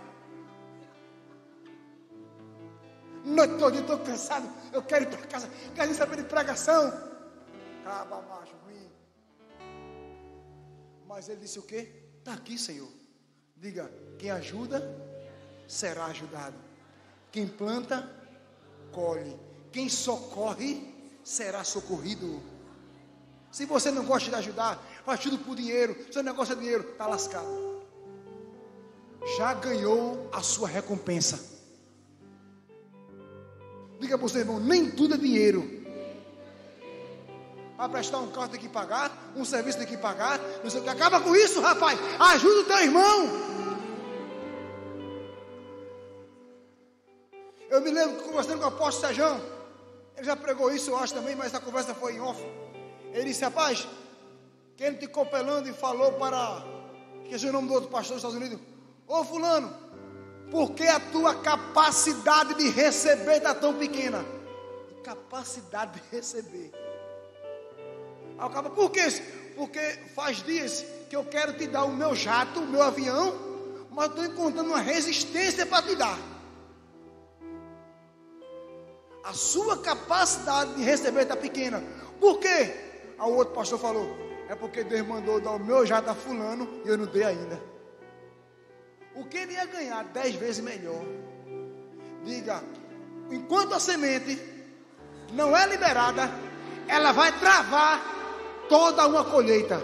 Noite toda, eu estou cansado. Eu quero ir para casa. Quero saber de pregação. Caba, macho, ruim. Mas ele disse o quê? Está aqui, Senhor. Diga, quem ajuda, será ajudado. Quem planta, colhe. Quem socorre, será socorrido. Se você não gosta de ajudar, faz tudo por dinheiro. Se seu negócio é dinheiro, está lascado. Já ganhou a sua recompensa. Diga para o seu irmão, nem tudo é dinheiro. Para prestar um carro tem que pagar, um serviço tem que pagar, não sei o que. Acaba com isso, rapaz. Ajuda o teu irmão. Eu me lembro que conversando com o apóstolo Sejão, ele já pregou isso, eu acho também, mas a conversa foi em off. Ele disse, rapaz, quem te copelando e falou para, que é o nome do outro pastor dos Estados Unidos, ô fulano, por que a tua capacidade de receber está tão pequena? Capacidade de receber. Aí acaba, por quê? Porque faz dias que eu quero te dar o meu jato, o meu avião, mas estou encontrando uma resistência para te dar. A sua capacidade de receber está pequena. Por quê? Aí o outro pastor falou, é porque Deus mandou dar o meu jato a fulano e eu não dei ainda. O que ele ia ganhar dez vezes melhor. Diga, enquanto a semente não é liberada, ela vai travar toda uma colheita.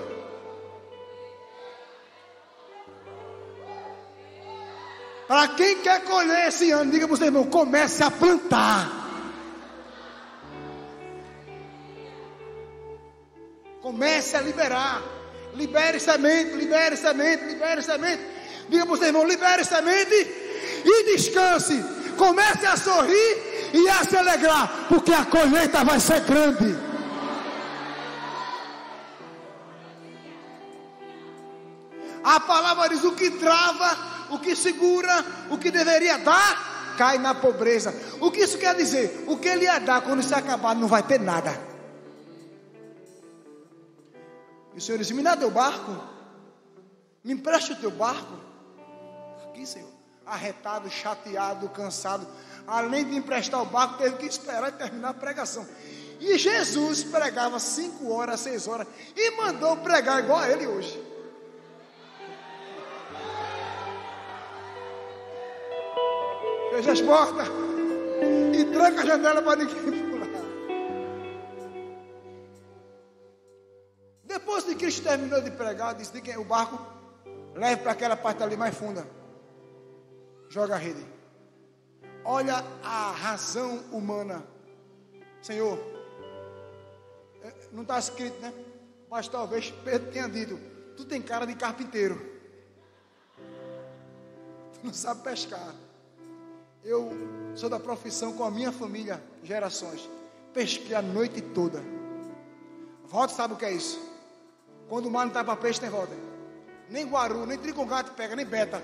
Para quem quer colher esse ano, diga para o seu irmão, comece a plantar. Comece a liberar. Libere semente, libere semente, libere semente. Diga para o seu irmão, libere semente e descanse. Comece a sorrir e a se alegrar, porque a colheita vai ser grande. A palavra diz, o que trava, o que segura, o que deveria dar, cai na pobreza. O que isso quer dizer? O que ele ia dar quando isso acabar, não vai ter nada. E o Senhor disse, me dá teu barco. Me empreste o teu barco. Aqui, Senhor. Arretado, chateado, cansado. Além de emprestar o barco, teve que esperar terminar a pregação. E Jesus pregava cinco horas, seis horas. E mandou pregar igual a ele hoje. Fecha as portas. E tranca a janela para ninguém pular. Depois que Cristo terminou de pregar, disse, de quem o barco, leve para aquela parte ali mais funda. Joga a rede. Olha a razão humana. Senhor, não está escrito, né? Mas talvez Pedro tenha dito, tu tem cara de carpinteiro. Tu não sabe pescar. Eu sou da profissão com a minha família, gerações. Pesquei a noite toda. Volta, sabe o que é isso? Quando o mar não está para peixe, tem volta. Nem guaru, nem trigo-gato pega, nem beta.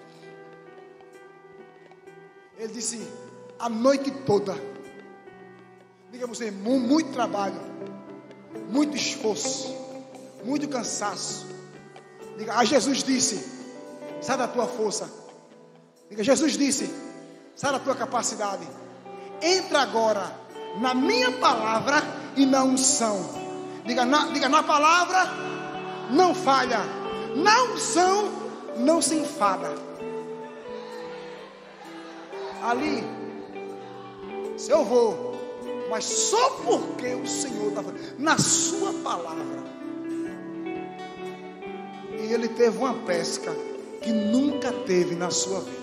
Ele disse, a noite toda. Diga você, muito trabalho, muito esforço, muito cansaço. Diga, ah, Jesus disse, sai da tua força. Diga, Jesus disse, sai da tua capacidade. Entra agora na minha palavra e na unção. Diga, na, diga, na palavra não falha. Na unção não se enfada. Ali, se eu vou, mas só porque o Senhor está falando, na sua palavra. E ele teve uma pesca que nunca teve na sua vida.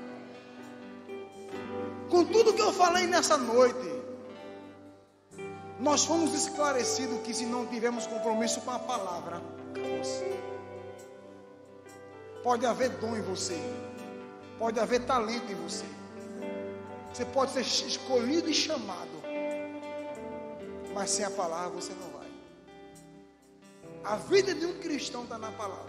Com tudo que eu falei nessa noite, nós fomos esclarecidos que se não tivermos compromisso com a palavra, pode haver dom em você, pode haver talento em você, você pode ser escolhido e chamado, Mas sem a palavra você não vai. A vida de um cristão está na palavra.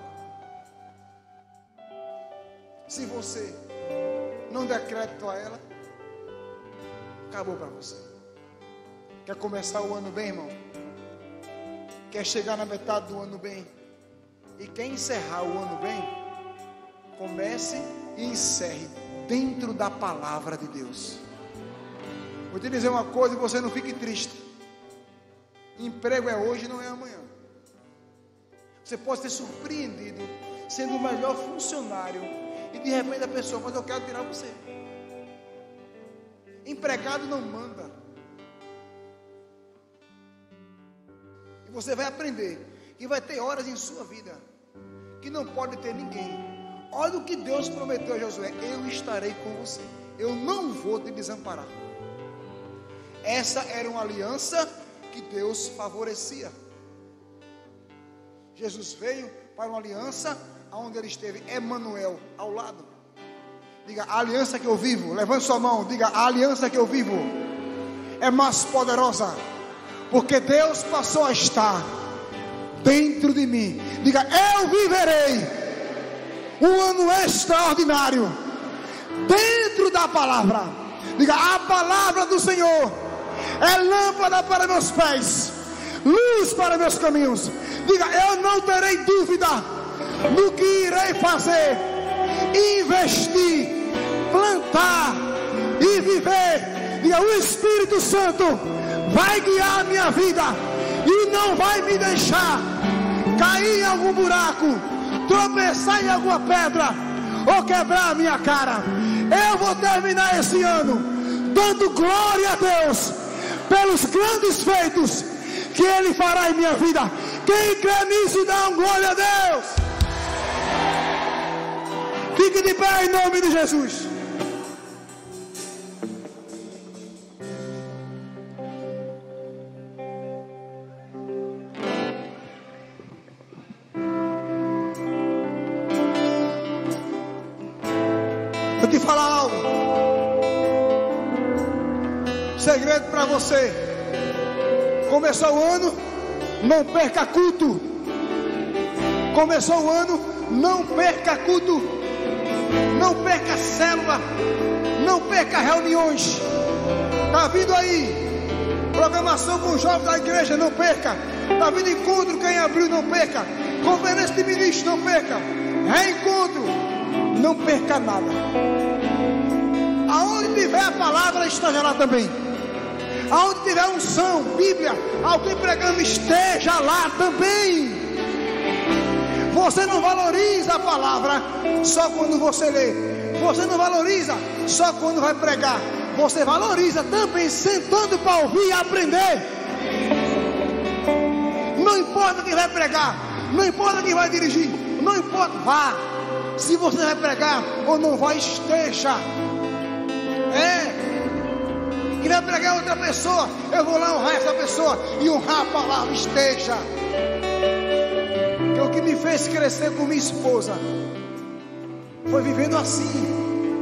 Se você não der crédito a ela, acabou para você. Quer começar o ano bem, irmão? Quer chegar na metade do ano bem? E quer encerrar o ano bem? Comece e encerre dentro da palavra de Deus. Vou te dizer uma coisa e você não fique triste. Emprego é hoje, não é amanhã. Você pode ser surpreendido sendo o melhor funcionário e de repente a pessoa, mas eu quero tirar você. Empregado não manda. E você vai aprender que vai ter horas em sua vida que não pode ter ninguém. Olha o que Deus prometeu a Josué: eu estarei com você, eu não vou te desamparar. Essa era uma aliança que Deus favorecia. Jesus veio para uma aliança onde ele esteve Emanuel ao lado. Diga: a aliança que eu vivo, levante sua mão, diga: a aliança que eu vivo é mais poderosa, porque Deus passou a estar dentro de mim. Diga: eu viverei um ano extraordinário dentro da palavra. Diga: a palavra do Senhor é lâmpada para meus pés, luz para meus caminhos. Diga: eu não terei dúvida no que irei fazer, investir, plantar e viver. Diga: o Espírito Santo vai guiar a minha vida e não vai me deixar cair em algum buraco, tropeçar em alguma pedra ou quebrar a minha cara. Eu vou terminar esse ano dando glória a Deus pelos grandes feitos que Ele fará em minha vida. Quem crê nisso, dá um glória a Deus. Fique de pé em nome de Jesus. Vou te falar algo. Segredo para você. Começou o ano, não perca culto. Começou o ano, não perca culto. Não perca célula. Não perca reuniões. Está vindo aí programação com os jovens da igreja, não perca. Está vindo encontro que em abril, não perca. Conferência de ministros, não perca. Reencontro, não perca nada. Aonde tiver a palavra, esteja lá também. Aonde tiver unção, Bíblia, alguém pregando, esteja lá também. Você não valoriza a palavra só quando você lê. Você não valoriza só quando vai pregar. Você valoriza também sentando para ouvir e aprender. Não importa quem vai pregar, não importa quem vai dirigir, não importa, vá. Se você vai pregar ou não vai, esteja. É. E vai pregar outra pessoa, eu vou lá honrar essa pessoa e honrar a palavra, esteja. Que o que me fez crescer com minha esposa foi vivendo assim.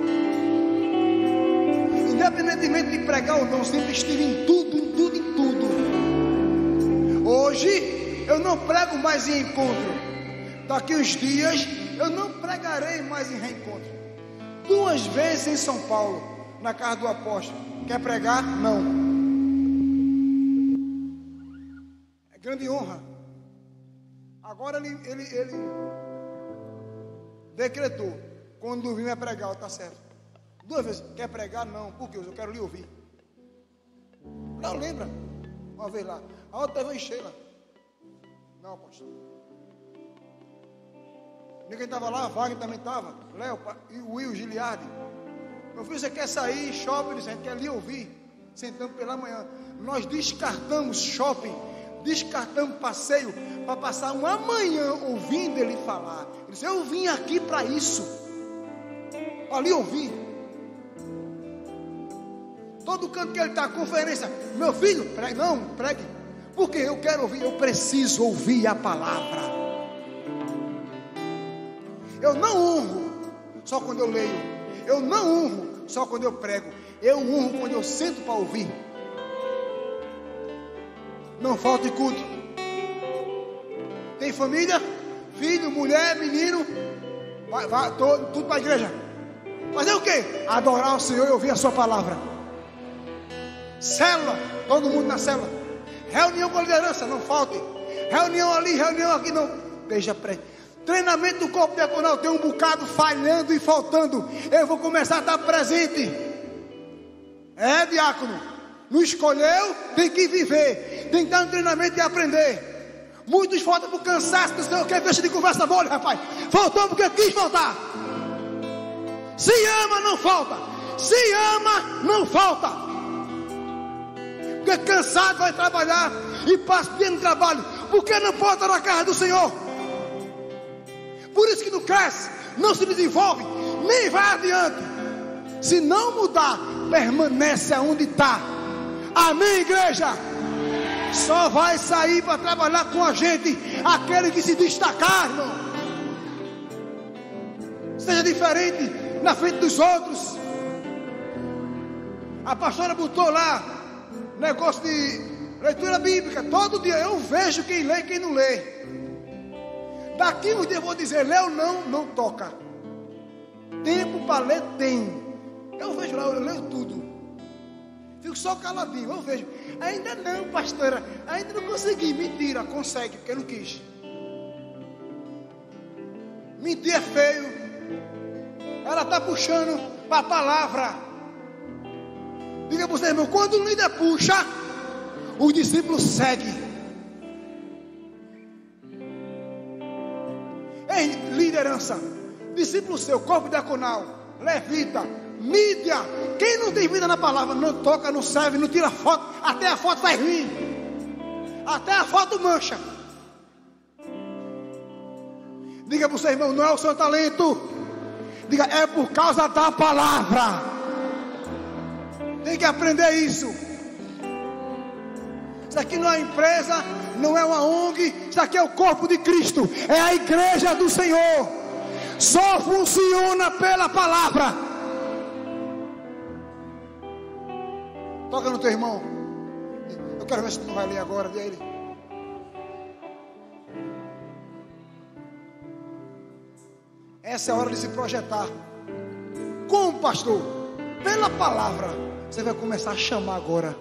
Independentemente de pregar ou não, sempre estive em tudo, em tudo, em tudo. Hoje eu não prego mais em encontro. Daqui uns dias eu não pregarei mais em reencontro. Duas vezes em São Paulo, na casa do apóstolo. Quer pregar? Não. É grande honra. Agora ele, ele, ele decretou: quando vir vai pregar, está certo. Duas vezes. Quer pregar? Não. Por quê? Eu quero lhe ouvir. Não, lembra? Uma vez lá. A outra vez enchei lá. Não, apóstolo. Ninguém estava lá, Wagner também estava. Léo e o Will Giliardi. Meu filho, você quer sair, shopping, a gente quer lhe ouvir, sentando pela manhã. Nós descartamos shopping, descartamos passeio, para passar uma manhã ouvindo ele falar. Ele disse: eu vim aqui para isso, para lhe ouvir. Todo canto que ele está, conferência, meu filho, pregue, não, pregue. Porque eu quero ouvir, eu preciso ouvir a palavra. Eu não honro só quando eu leio. Eu não honro só quando eu prego. Eu honro quando eu sento para ouvir. não falte culto. Tem família, filho, mulher, menino, vai, vai, todo, tudo para a igreja. Fazer o quê? Adorar o Senhor e ouvir a sua palavra. Célula, todo mundo na célula. Reunião com a liderança, não falte. Reunião ali, reunião aqui, não. Veja, pré. Treinamento do corpo diaconal, tem um bocado falhando e faltando. Eu vou começar a estar presente. É, diácono. Não escolheu, tem que viver. Tem que dar um treinamento e aprender. Muitos faltam por cansaço do Senhor. Quer deixa de conversa mole, rapaz. Faltou porque quis faltar. Se ama, não falta. Se ama, não falta. Porque cansado vai trabalhar e passa o dia no trabalho. Porque não pode estar na casa do Senhor. Por isso que não cresce, não se desenvolve, nem vai adiante. Se não mudar, permanece aonde está. Amém, igreja? Só vai sair para trabalhar com a gente aquele que se destacar, irmão. Seja diferente na frente dos outros. A pastora botou lá negócio de leitura bíblica. Todo dia eu vejo quem lê e quem não lê. Daqui um dia eu vou dizer, lê ou não, não toca. Tempo para ler tem. Eu vejo lá, eu leio tudo. Fico só caladinho, eu vejo. Ainda não, pastora, ainda não consegui. Mentira, consegue, porque não quis. Mentir é feio. Ela está puxando para a palavra. Diga para você, irmão, quando o líder puxa, os discípulos seguem. Ei, liderança, discípulo seu, corpo diaconal, levita, mídia. Quem não tem vida na palavra, não toca, não serve, não tira foto. Até a foto vai ruim. Até a foto mancha. Diga para o seu irmão, não é o seu talento. Diga, é por causa da palavra. Tem que aprender isso. Isso aqui não é empresa, não é uma O N G. Isso aqui é o corpo de Cristo. É a igreja do Senhor. Só funciona pela palavra. Toca no teu irmão. Eu quero ver se tu vai ler agora dele. Essa é a hora de se projetar. Como, pastor? Pela palavra. Você vai começar a chamar agora.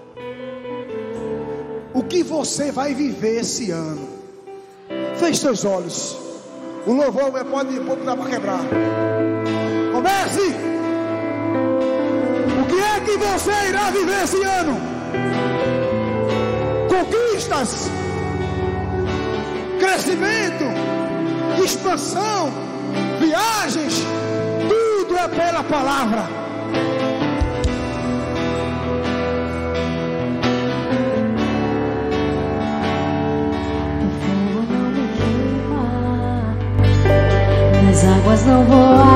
O que você vai viver esse ano? Feche seus olhos. O louvor pode dar para quebrar. Comece. O que é que você irá viver esse ano? Conquistas, crescimento, expansão, viagens. Tudo é pela palavra. As águas não vão